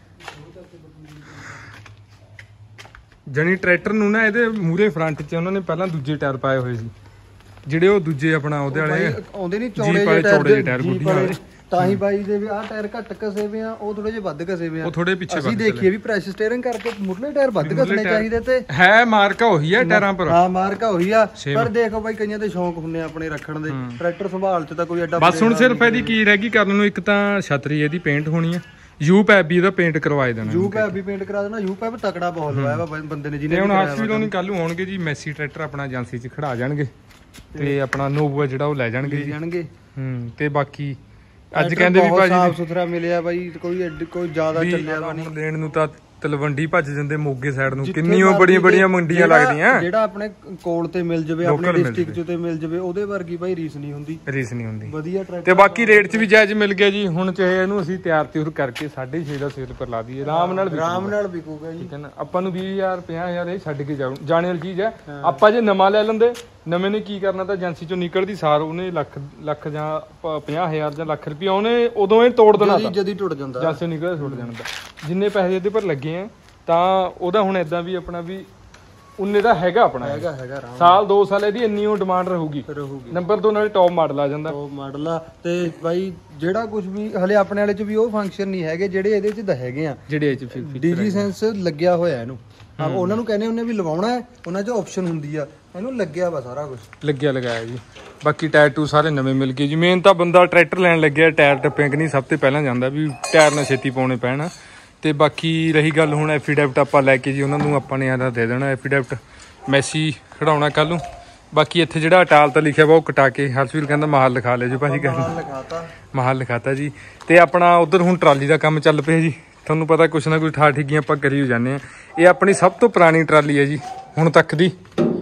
ਜਣੀ ਟਰੈਕਟਰ ਨੂੰ ਨਾ ਇਹਦੇ ਮੂਰੇ ਫਰੰਟ 'ਚ ਉਹਨਾਂ ਨੇ ਪਹਿਲਾਂ ਦੂਜੇ ਟਾਇਰ ਪਾਏ ਹੋਏ ਸੀ, ਜਿਹੜੇ ਉਹ ਦੂਜੇ ਆਪਣਾ ਉਹਦੇ ਵਾਲੇ ਆਉਂਦੇ ਨਹੀਂ ਜੀਪ ਚੌੜੇ ਵਾਲੇ, ਜਿਹੇ ਚੌੜੇ ਜਿਹੇ ਟਾਇਰ ਗੁੱਡੀਆਂ ਵਾਲੇ। ਤਾਂ ਹੀ ਬਾਈ ਦੇ ਵੀ ਆਹ ਟਾਇਰ ਘੱਟ ਕਸੇ ਵੇ ਆ, ਉਹ ਥੋੜੇ ਜਿਹੇ ਵੱਧ ਕਸੇ ਵੇ ਆ। ਉਹ ਥੋੜੇ ਪਿੱਛੇ ਅਸੀਂ ਵੱਧ ਦੇਖੀਏ ਵੀ ਪ੍ਰੈਸ ਸਟੀਅਰਿੰਗ ਕਰਕੇ ਮੁਰਲੇ ਟਾਇਰ ਵੱਧ ਕਸਣੇ ਚਾਹੀਦੇ ਤੇ ਹੈ। ਮਾਰਕਾ ਉਹੀ ਹੈ ਟਾਇਰਾਂ ਪਰ। ਹਾਂ ਮਾਰਕਾ ਉਹੀ ਆ, Same। ਪਰ ਦੇਖੋ ਬਾਈ ਕਈਆਂ ਦੇ ਸ਼ੌਂਕ ਹੁੰਨੇ ਆ ਆਪਣੇ ਰੱਖਣ ਦੇ। ਟਰੈਕਟਰ ਸੰਭਾਲ ਚ ਤਾਂ ਕੋਈ ਐਡਾ ਬਸ ਹੁਣ ਸਿਰਫ ਇਹਦੀ ਕੀ ਰਹਿ ਗਈ ਕਰਨ ਨੂੰ, ਇੱਕ ਤਾਂ ਛਤਰੀ ਇਹਦੀ ਪੇਂਟ ਹੋਣੀ ਆ। ਯੂ ਪੈਪ ਵੀ ਇਹਦਾ ਪੇਂਟ ਕਰਵਾਏ ਦੇਣਾ। ਯੂ ਪੈਪ ਵੀ ਪੇਂਟ ਕਰਾ ਦੇਣਾ। ਯੂ ਪੈਪ ਤਕੜਾ ਬਹੁਤ ਲਵਾਇਆ ਵਾ ਬੰਦੇ ਨੇ ਤੇ ਜਿਹਨੇ ਹੁਣ ਹਰਸ਼ ਵੀਰੋਂ ਨਹੀਂ ਕੱਲ ਨੂੰ ਆਉਣਗੇ ਜੀ। ਮੈਸੀ ਟਰੈਕਟਰ ਆਪਣਾ ਏਜੰਸੀ 'ਚ ਖੜਾ ਜਾਣਗੇ ਤੇ ਆਪਣਾ ਨੋਵਾ ਜਿਹੜਾ ਉਹ ਲੈ ਜਾਣਗੇ ਜੀ। ਜਾਣਗੇ ਹੂੰ ਤੇ ਬਾਕੀ ਅੱਜ ਕਹਿੰਦੇ ਵੀ ਭਾਜੀ ਸਾਫ ਸੁਥਰਾ ਮਿਲਿਆ ਬਾਈ, ਕੋਈ ਐਡੀ- ਕੋਈ ਜ਼ਿਆਦਾ ਚੱਲਿਆ ਵਾ ਨਹੀਂ। ਹੁਣ ਲੈਣ ਨੂੰ ਤਾਂ ਤਲਵੰਡੀ ਭੱਜ ਜਾਂਦੇ ਮੋਗੇ ਸਾਈਡ ਨੂੰ, ਕਿੰਨੀ ਉਹ ਬੜੀਆਂ ਬੜੀਆਂ ਮੰਡੀਆਂ ਲੱਗਦੀਆਂ। ਜਿਹੜਾ ਆਪਣੇ ਕੋਲ ਤੇ ਮਿਲ ਜਵੇ, ਆਪਣੇ ਡਿਸਟ੍ਰਿਕਟ ਚ ਤੇ ਮਿਲ ਜਵੇ, ਉਹਦੇ ਵਰਗੀ ਬਾਈ ਰੀਸ ਨਹੀਂ ਹੁੰਦੀ। ਰੀਸ ਨਹੀਂ ਹੁੰਦੀ। ਵਧੀਆ ਟਰੈਕਟਰ ਤੇ ਬਾਕੀ ਰੇਟ 'ਚ ਵੀ ਜਾਇਜ਼ ਮਿਲ ਗਿਆ ਜੀ। ਹੁਣ ਚਾਹੇ ਇਹਨੂੰ ਅਸੀਂ ਤਿਆਰ ਤਿਉਰ ਕਰਕੇ ਸਾਢੇ ਛੇ ਦਾ ਸੇਲ ਪਰ ਲਾ ਦਈਏ, ਆਰਾਮ ਨਾਲ ਆਰਾਮ ਨਾਲ ਵਿਕੂਗਾ ਜੀ। ਠੀਕ ਹੈ ਨਾ। ਆਪਾਂ ਨੂੰ ਵੀਹ ਹਜ਼ਾਰ ਪੰਜਾਹ ਹਜ਼ਾਰ ਇਹ ਛੱਡ ਕੇ ਜਾਣ ਜਾਣੇ ਵਾਲੀ ਚੀਜ਼ ਹੈ। ਆਪਾਂ ਜੇ ਨਵਾਂ ਲੈ ਲੈਂਦੇ, ਨਵੇਂ ਨੇ ਕੀ ਕਰਨਾ ਤਾਂ ਏਜੰਸੀ ਚੋਂ ਨਿਕਲਦੀ ਸਾਰ ਉਹਨੇ ਲੱਖ ਲੱਖ ਜਾਂ ਪੰਜਾਹ ਹਜ਼ਾਰ ਜਾਂ ਲੱਖ ਰੁਪਇਆ ਉਹਨੇ ਉਦੋਂ ਇਹ ਤੋੜ ਦੇਣਾ ਤਾਂ ਜਦੀ ਟੁੱਟ ਜਾਂਦਾ। ਏਜੰਸੀ ਨਿਕਲਦਾ ਛੁੱਟ ਜਾਣਾ ਤਾਂ। ਜਿੰਨੇ ਪੈਸੇ ਇਹਦੇ ਪਰ ਲੱਗੇ ਆ ਤਾਂ ਉਹਦਾ ਹੁਣ ਇਦਾਂ ਵੀ ਆਪਣਾ ਵੀ ਉਨੇ ਦਾ ਹੈਗਾ ਆਪਣਾ। ਹੈਗਾ ਹੈਗਾ ਆਰਾਮ ਸਾਲ ਦੋ ਸਾਲ ਇਹਦੀ ਇੰਨੀ ਉਹ ਡਿਮਾਂਡ ਰਹੂਗੀ। ਰਹੂਗੀ। ਨੰਬਰ ਦੋ ਨਾਲੇ ਟੌਪ ਮਾਡਲ ਆ ਜਾਂਦਾ। ਉਹ ਮਾਡਲ ਆ ਤੇ ਬਾਈ ਜਿਹੜਾ ਕੁਝ ਵੀ ਹਲੇ ਆਪਣੇ ਵਾਲੇ ਚ ਵੀ ਉਹ ਫੰਕਸ਼ਨ ਨਹੀਂ ਹੈਗੇ ਜਿਹੜੇ ਇਹਦੇ ਚ ਤਾਂ ਹੈਗੇ ਆ। ਜਿਹੜੇ ਇਹ ਚ ਡੀਜੀ ਸੈਂਸ ਲੱਗਿਆ ਹੋਇਆ ਇਹਨੂੰ। ਹਾਂ ਉਹਨਾਂ ਨੂੰ ਕਹਿੰਦੇ ਉਹਨੇ ਵੀ ਲਵਾਉਣਾ ਹੈ, ਉਹਨਾਂ 'ਚ ਆਪਸ਼ਨ ਹੁੰਦੀ ਆ। ਇਹਨੂੰ ਲੱਗਿਆ ਵਾ ਸਾਰਾ ਕੁਝ ਲੱਗਿਆ ਲਗਾਇਆ ਜੀ। ਬਾਕੀ ਟਾਇਰ ਟੂ ਸਾਰੇ ਨਵੇਂ ਮਿਲ ਗਏ ਜੀ। ਮੇਨ ਤਾਂ ਬੰਦਾ ਟਰੈਕਟਰ ਲੈਣ ਲੱਗਿਆ ਟਾਇਰ ਟੱਪਿਆਂ ਕਿ ਨਹੀਂ ਸਭ ਤੋਂ ਪਹਿਲਾਂ ਜਾਂਦਾ ਵੀ ਟਾਇਰ ਨਾ ਛੇਤੀ ਪਾਉਣੇ ਪੈਣ। ਤੇ ਬਾਕੀ ਰਹੀ ਗੱਲ ਹੁਣ ਐਫੀਡੈਵਿਟ ਆਪਾਂ ਲੈ ਕੇ ਜੀ ਉਹਨਾਂ ਨੂੰ ਆਪਾਂ ਨੇ ਆਦਾ ਦੇ ਦੇਣਾ ਐਫੀਡੈਵਿਟ। ਮੈਸੀ ਖੜਾਉਣਾ ਕੱਲ ਨੂੰ। ਬਾਕੀ ਇੱਥੇ ਜਿਹੜਾ ਅਟਾਲ ਤਾਂ ਲਿਖਿਆ ਵਾ ਉਹ ਕਟਾ ਕੇ ਹਰਸ਼ਵੀਰ ਕਹਿੰਦਾ ਮਹਾਲ ਲਿਖਾ ਲਿਆ ਜੀ ਭਾਜੀ। ਮਹਾਲ ਲਿਖਾਤਾ ਮਹਾਲ ਲਿਖਾਤਾ ਜੀ। ਤੇ ਆਪਣਾ ਉਧਰ ਹੁਣ ਟਰਾਲੀ ਦਾ ਕੰਮ ਚੱਲ ਪਿਆ ਜੀ। ਤੁਹਾਨੂੰ ਪਤਾ ਕੁਛ ਨਾ ਕੁਛ ਠਾ ਠਿੱਗੀਆਂ ਆਪਾਂ ਕਰੀ ਹੋ ਜਾਂਦੇ ਆ। ਇਹ ਆਪਣੀ ਸਭ ਤੋਂ ਪੁਰਾਣੀ ਟਰਾਲੀ ਹੈ ਜੀ ਹੁਣ ਤੱਕ ਦੀ।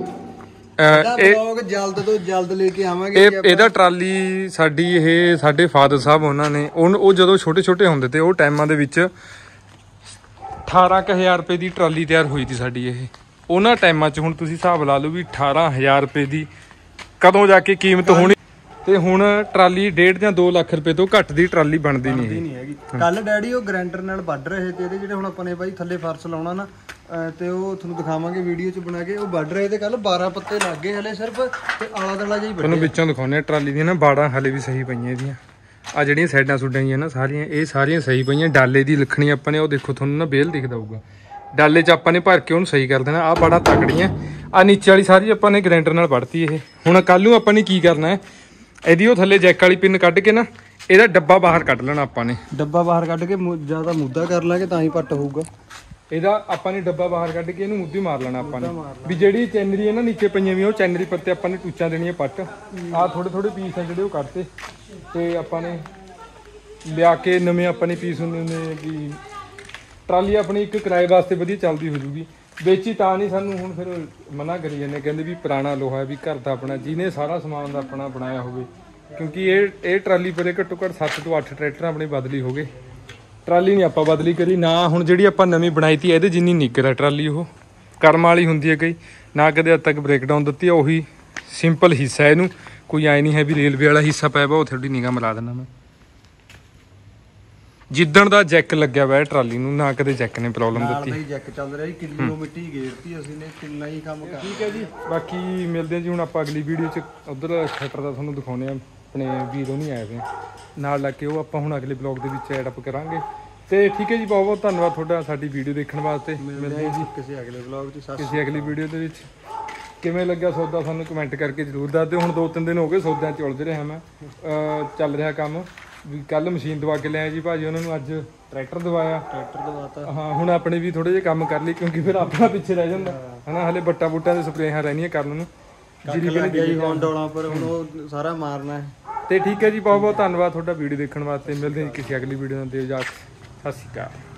ਇਹ ਜਲਦ ਤੋਂ ਜਲਦ ਲੈ ਕੇ ਆਵਾਂਗੇ। ਇਹ ਇਹਦਾ ਟਰਾਲੀ ਸਾਡੀ ਇਹ ਸਾਡੇ ਫਾਦਰ ਸਾਹਿਬ ਉਹਨਾਂ ਨੇ ਉਹ ਜਦੋਂ ਛੋਟੇ ਛੋਟੇ ਹੁੰਦੇ ਤੇ ਉਹ ਟਾਈਮਾਂ ਦੇ ਵਿੱਚ ਅਠਾਰਾਂ ਕੁ ਹਜ਼ਾਰ ਰੁਪਏ ਦੀ ਟਰਾਲੀ ਤਿਆਰ ਹੋਈ ਸੀ ਸਾਡੀ ਇਹ। ਉਹਨਾਂ ਟਾਈਮਾਂ 'ਚ ਹੁਣ ਤੁਸੀਂ ਹਿਸਾਬ ਲਾ ਲਓ ਵੀ ਅਠਾਰਾਂ ਹਜ਼ਾਰ ਰੁਪਏ ਦੀ ਕਦੋਂ ਜਾ ਕੇ ਕੀਮਤ ਹੋਣੀ। ਤੇ ਹੁਣ ਟਰਾਲੀ ਡੇਢ ਜਾਂ ਦੋ ਲੱਖ ਰੁਪਏ ਤੋਂ ਘੱਟ ਦੀ ਟਰਾਲੀ ਬਣਦੀ ਨਹੀਂ ਨਹੀਂ ਹੈਗੀ। ਕੱਲ ਡੈਡੀ ਉਹ ਗ੍ਰੈਂਡਰ ਨਾਲ ਵੱਢ ਰਹੇ ਤੇ ਇਹਦੇ ਜਿਹੜੇ ਹੁਣ ਆਪਾਂ ਨੇ ਬਾਈ ਥੱਲੇ ਫਰਸ਼ ਲਾਉਣਾ ਨਾ ਤੇ ਉਹ ਤੁਹਾਨੂੰ ਦਿਖਾਵਾਂਗੇ ਵੀਡੀਓ 'ਚ ਬਣਾ ਕੇ। ਉਹ ਵੱਢ ਰਹੇ ਤੇ ਕੱਲ ਬਾਰਾਂ ਪੱਤੇ ਲੱਗ ਗਏ ਹਲੇ ਸਿਰਫ ਤੇ ਆਲਾ ਦਾਲਾ ਜਿਹਾ ਹੀ ਤੁਹਾਨੂੰ ਵਿੱਚੋਂ ਦਿਖਾਉਂਦੇ ਆ ਟਰਾਲੀ ਦੀਆਂ ਨਾ ਬਾੜਾਂ ਹਲੇ ਵੀ ਸਹੀ ਪਈਆਂ ਇਹਦੀਆਂ। ਆ ਜਿਹੜੀਆਂ ਸਾਈਡਾਂ ਸੁੱਡਾਂ ਜੀਆਂ ਨਾ ਸਾਰੀਆਂ ਇਹ ਸਾਰੀਆਂ ਸਹੀ ਪਈਆਂ। ਡਾਲੇ ਦੀ ਲਿਖਣੀ ਆਪਾਂ ਨੇ ਉਹ ਦੇਖੋ ਤੁਹਾਨੂੰ ਨਾ ਬੇਲ ਦਿਖਦਾ ਹੋਊਗਾ। ਡਾਲੇ 'ਚ ਆਪਾਂ ਨੇ ਭਰ ਕੇ ਉਹਨੂੰ ਸਹੀ ਕਰ ਦੇਣਾ। ਆਹ ਬਾੜਾਂ ਤਕੜੀਆਂ। ਆ ਨੀਚੇ ਵਾਲੀ ਸਾਰੀ ਆਪਾਂ ਨੇ ਗ੍ਰੈਂਡਰ ਨਾਲ ਵੱਢਤੀ ਇਹ। ਹੁਣ ਕੱਲ ਨੂੰ ਆਪਾਂ ਨੇ ਕੀ ਕਰਨਾ ਹੈ, ਇਹਦੀ ਉਹ ਥੱਲੇ ਜੈਕ ਵਾਲੀ ਪਿੰਨ ਕੱਢ ਕੇ ਨਾ ਇਹਦਾ ਡੱਬਾ ਬਾਹਰ ਕੱਢ ਲੈਣਾ ਆਪਾਂ ਨੇ। ਡੱਬਾ ਬਾਹਰ ਕੱਢ ਕੇ ਜਿਆਦਾ ਮੁੱਦਾ ਕਰ ਲਾਂਗੇ ਤਾਂ ਹੀ ਪੱਟ ਹੋਊਗਾ। ਇਹਦਾ ਆਪਾਂ ਨੇ ਡੱਬਾ ਬਾਹਰ ਕੱਢ ਕੇ ਇਹਨੂੰ ਮੁੱਦੀ ਮਾਰ ਲੈਣਾ ਆਪਾਂ ਨੇ ਵੀ ਜਿਹੜੀ ਚੈਨਰੀ ਹੈ ਨਾ ਨੀਚੇ ਪਈਆਂ ਵੀ ਉਹ ਚੈਨਰੀ ਪੱਤੇ ਆਪਾਂ ਨੇ ਟੂਚਾਂ ਦੇਣੀਆਂ ਪੱਟ। ਆਹ ਥੋੜੇ ਥੋੜੇ ਪੀਸ ਆ ਜਿਹੜੇ ਉਹ ਕੱਢਤੇ ਤੇ ਆਪਾਂ ਨੇ ਲਿਆ ਕੇ ਨਵੇਂ ਆਪਾਂ ਨੇ ਪੀਸ ਹੁੰਦੇ ਨੇ ਵੀ ਟਰਾਲੀ ਆਪਣੀ ਇੱਕ ਕਿਰਾਏ ਵਾਸਤੇ ਵਧੀਆ ਚੱਲਦੀ ਹੋ ਜੂਗੀ। ਵੇਚੀ ਤਾਂ ਨਹੀਂ ਸਾਨੂੰ ਹੁਣ ਫਿਰ ਮਨਾ ਕਰੀ ਜਾਂਦੇ ਕਹਿੰਦੇ ਵੀ ਪੁਰਾਣਾ ਲੋਹਾ ਵੀ ਘਰ ਦਾ ਆਪਣਾ ਜਿਹਨੇ ਸਾਰਾ ਸਮਾਨ ਦਾ ਆਪਣਾ ਬਣਾਇਆ ਹੋਵੇ। ਕਿਉਂਕਿ ਇਹ ਇਹ ਟਰਾਲੀ ਪਰੇ ਘੱਟੋ ਘੱਟ ਸੱਤ ਤੋਂ ਅੱਠ ਟਰੈਕਟਰ ਆਪਣੇ ਬਦਲੀ ਹੋ ਗਏ। ਟਰਾਲੀ ਨਹੀਂ ਆਪਾਂ ਬਦਲੀ ਕਰੀ ਨਾ। ਹੁਣ ਜਿਹੜੀ ਆਪਾਂ ਨਵੀਂ ਬਣਾਈ ਤੀ ਇਹਦੇ ਜਿੰਨੀ ਨਿੱਕਰ ਹੈ ਟਰਾਲੀ ਉਹ ਕਰਮ ਵਾਲੀ ਹੁੰਦੀ ਹੈ ਕਈ ਨਾ ਕਦੇ ਅੱਜ ਤੱਕ ਬ੍ਰੇਕਡਾਊਨ ਦਿੱਤੀ ਆ। ਉਹੀ ਸਿੰਪਲ ਹਿੱਸਾ ਇਹਨੂੰ ਕੋਈ ਆਏ ਨਹੀਂ ਹੈ ਵੀ ਰੇਲਵੇ ਵਾਲਾ ਹਿੱਸਾ ਪਿਆ ਵਾ ਉਹ ਥੋੜੀ ਨਿਗਾਹ ਮਿਲਾ ਦੇਣਾ ਮੈਂ। ਜਿੱਦਣ ਦਾ ਜੈਕ ਲੱਗਿਆ ਹੋਇਆ ਟਰਾਲੀ ਨੂੰ ਨਾ ਕਦੇ ਜੈਕ ਨੇ ਪ੍ਰੋਬਲਮ ਨਾਲ ਦਾ ਦਿੱਤੀ ਹੀ ਜੈਕ ਚੱਲ ਰਿਹਾ ਜੀ, ਕਿਲੋ ਮਿੱਟੀ ਗੇਰਤੀ ਅਸੀਂ ਨੇ, ਕਿੰਨਾ ਹੀ ਕੰਮ ਕਰ ਠੀਕ ਹੈ ਜੀ। ਬਾਕੀ ਮਿਲਦੇ ਹਾਂ ਜੀ ਹੁਣ ਆਪਾਂ ਅਗਲੀ ਵੀਡੀਓ 'ਚ। ਉਧਰ ਸ਼ਟਰ ਦਾ ਤੁਹਾਨੂੰ ਦਿਖਾਉਂਦੇ ਆ, ਆਪਣੇ ਵੀਰੋਂ ਨਹੀਂ ਆਏ ਵੇ ਨਾਲ ਲੱਗ ਕੇ, ਉਹ ਆਪਾਂ ਹੁਣ ਅਗਲੇ ਬਲੌਗ ਦੇ ਵਿੱਚ ਐਡ ਅਪ ਕਰਾਂਗੇ। ਤੇ ਠੀਕ ਹੈ ਜੀ, ਬਹੁਤ ਬਹੁਤ ਧੰਨਵਾਦ ਤੁਹਾਡਾ ਸਾਡੀ ਵੀਡੀਓ ਦੇਖਣ ਵਾਸਤੇ। ਮਿਲਦੇ ਹਾਂ ਜੀ ਕਿਸੇ ਅਗਲੇ ਵਲੌਗ 'ਚ। ਕਿਸੇ ਅਗਲੀ ਵੀਡੀਓ ਦੇ ਵਿੱਚ। ਕਿਵੇਂ ਲੱਗਿਆ ਸੌਦਾ ਸਾਨੂੰ ਕਮੈਂਟ ਕਰਕੇ ਜ਼ਰੂਰ ਦੱਸ ਦਿਓ। ਹੁਣ ਦੋ ਤਿੰਨ ਦਿਨ ਹੋ ਗਏ ਸੌਦਿਆਂ 'ਚ ਉਲਝ ਰਿਹਾ ਮੈਂ, ਚੱਲ ਰਿਹਾ ਕੰਮ ਵੀ। ਕੱਲ ਮਸ਼ੀਨ ਦਵਾ ਕੇ ਲਿਆਏ ਜੀ ਭਾਜੀ ਉਹਨਾਂ ਨੂੰ, ਅੱਜ ਟਰੈਕਟਰ ਦਵਾਇਆ। ਟਰੈਕਟਰ ਦਵਾਤਾ। ਹਾਂ ਹੁਣ ਆਪਣੇ ਵੀ ਥੋੜੇ ਜਿਹੇ ਕੰਮ ਕਰ ਲਈ, ਕਿਉਂਕਿ ਫਿਰ ਆਪਣਾ ਪਿੱਛੇ ਰਹਿ ਜਾਂਦਾ ਹਨਾ। ਹਲੇ ਬੱਟਾ ਬੂਟਾਂ ਦੇ ਸਪਰੇਹਾਂ ਰਹਿਣੀਆਂ ਕਰਨ ਨੂੰ, ਜੀਰੀ ਵੀ ਲੱਗਿਆ ਜੀ ਹੁਣ ਡੋਲਾਂ ਪਰ, ਹੁਣ ਉਹ ਸਾਰਾ ਮਾਰਨਾ ਹੈ। ਤੇ ਠੀਕ ਹੈ ਜੀ, ਬਹੁਤ ਬਹੁਤ ਧੰਨਵਾਦ ਤੁਹਾਡਾ ਵੀਡੀਓ ਦੇਖਣ ਵਾਸਤੇ। ਮਿਲਦੇ ਹਾਂ ਜੀ ਕਿਸੇ ਅਗਲੀ ਵੀਡੀਓ ਨਾਲ। ਦਿਓ ਇਜਾਜ਼ਤ, ਸਤਿ ਸ਼੍ਰੀ ਅਕਾਲ।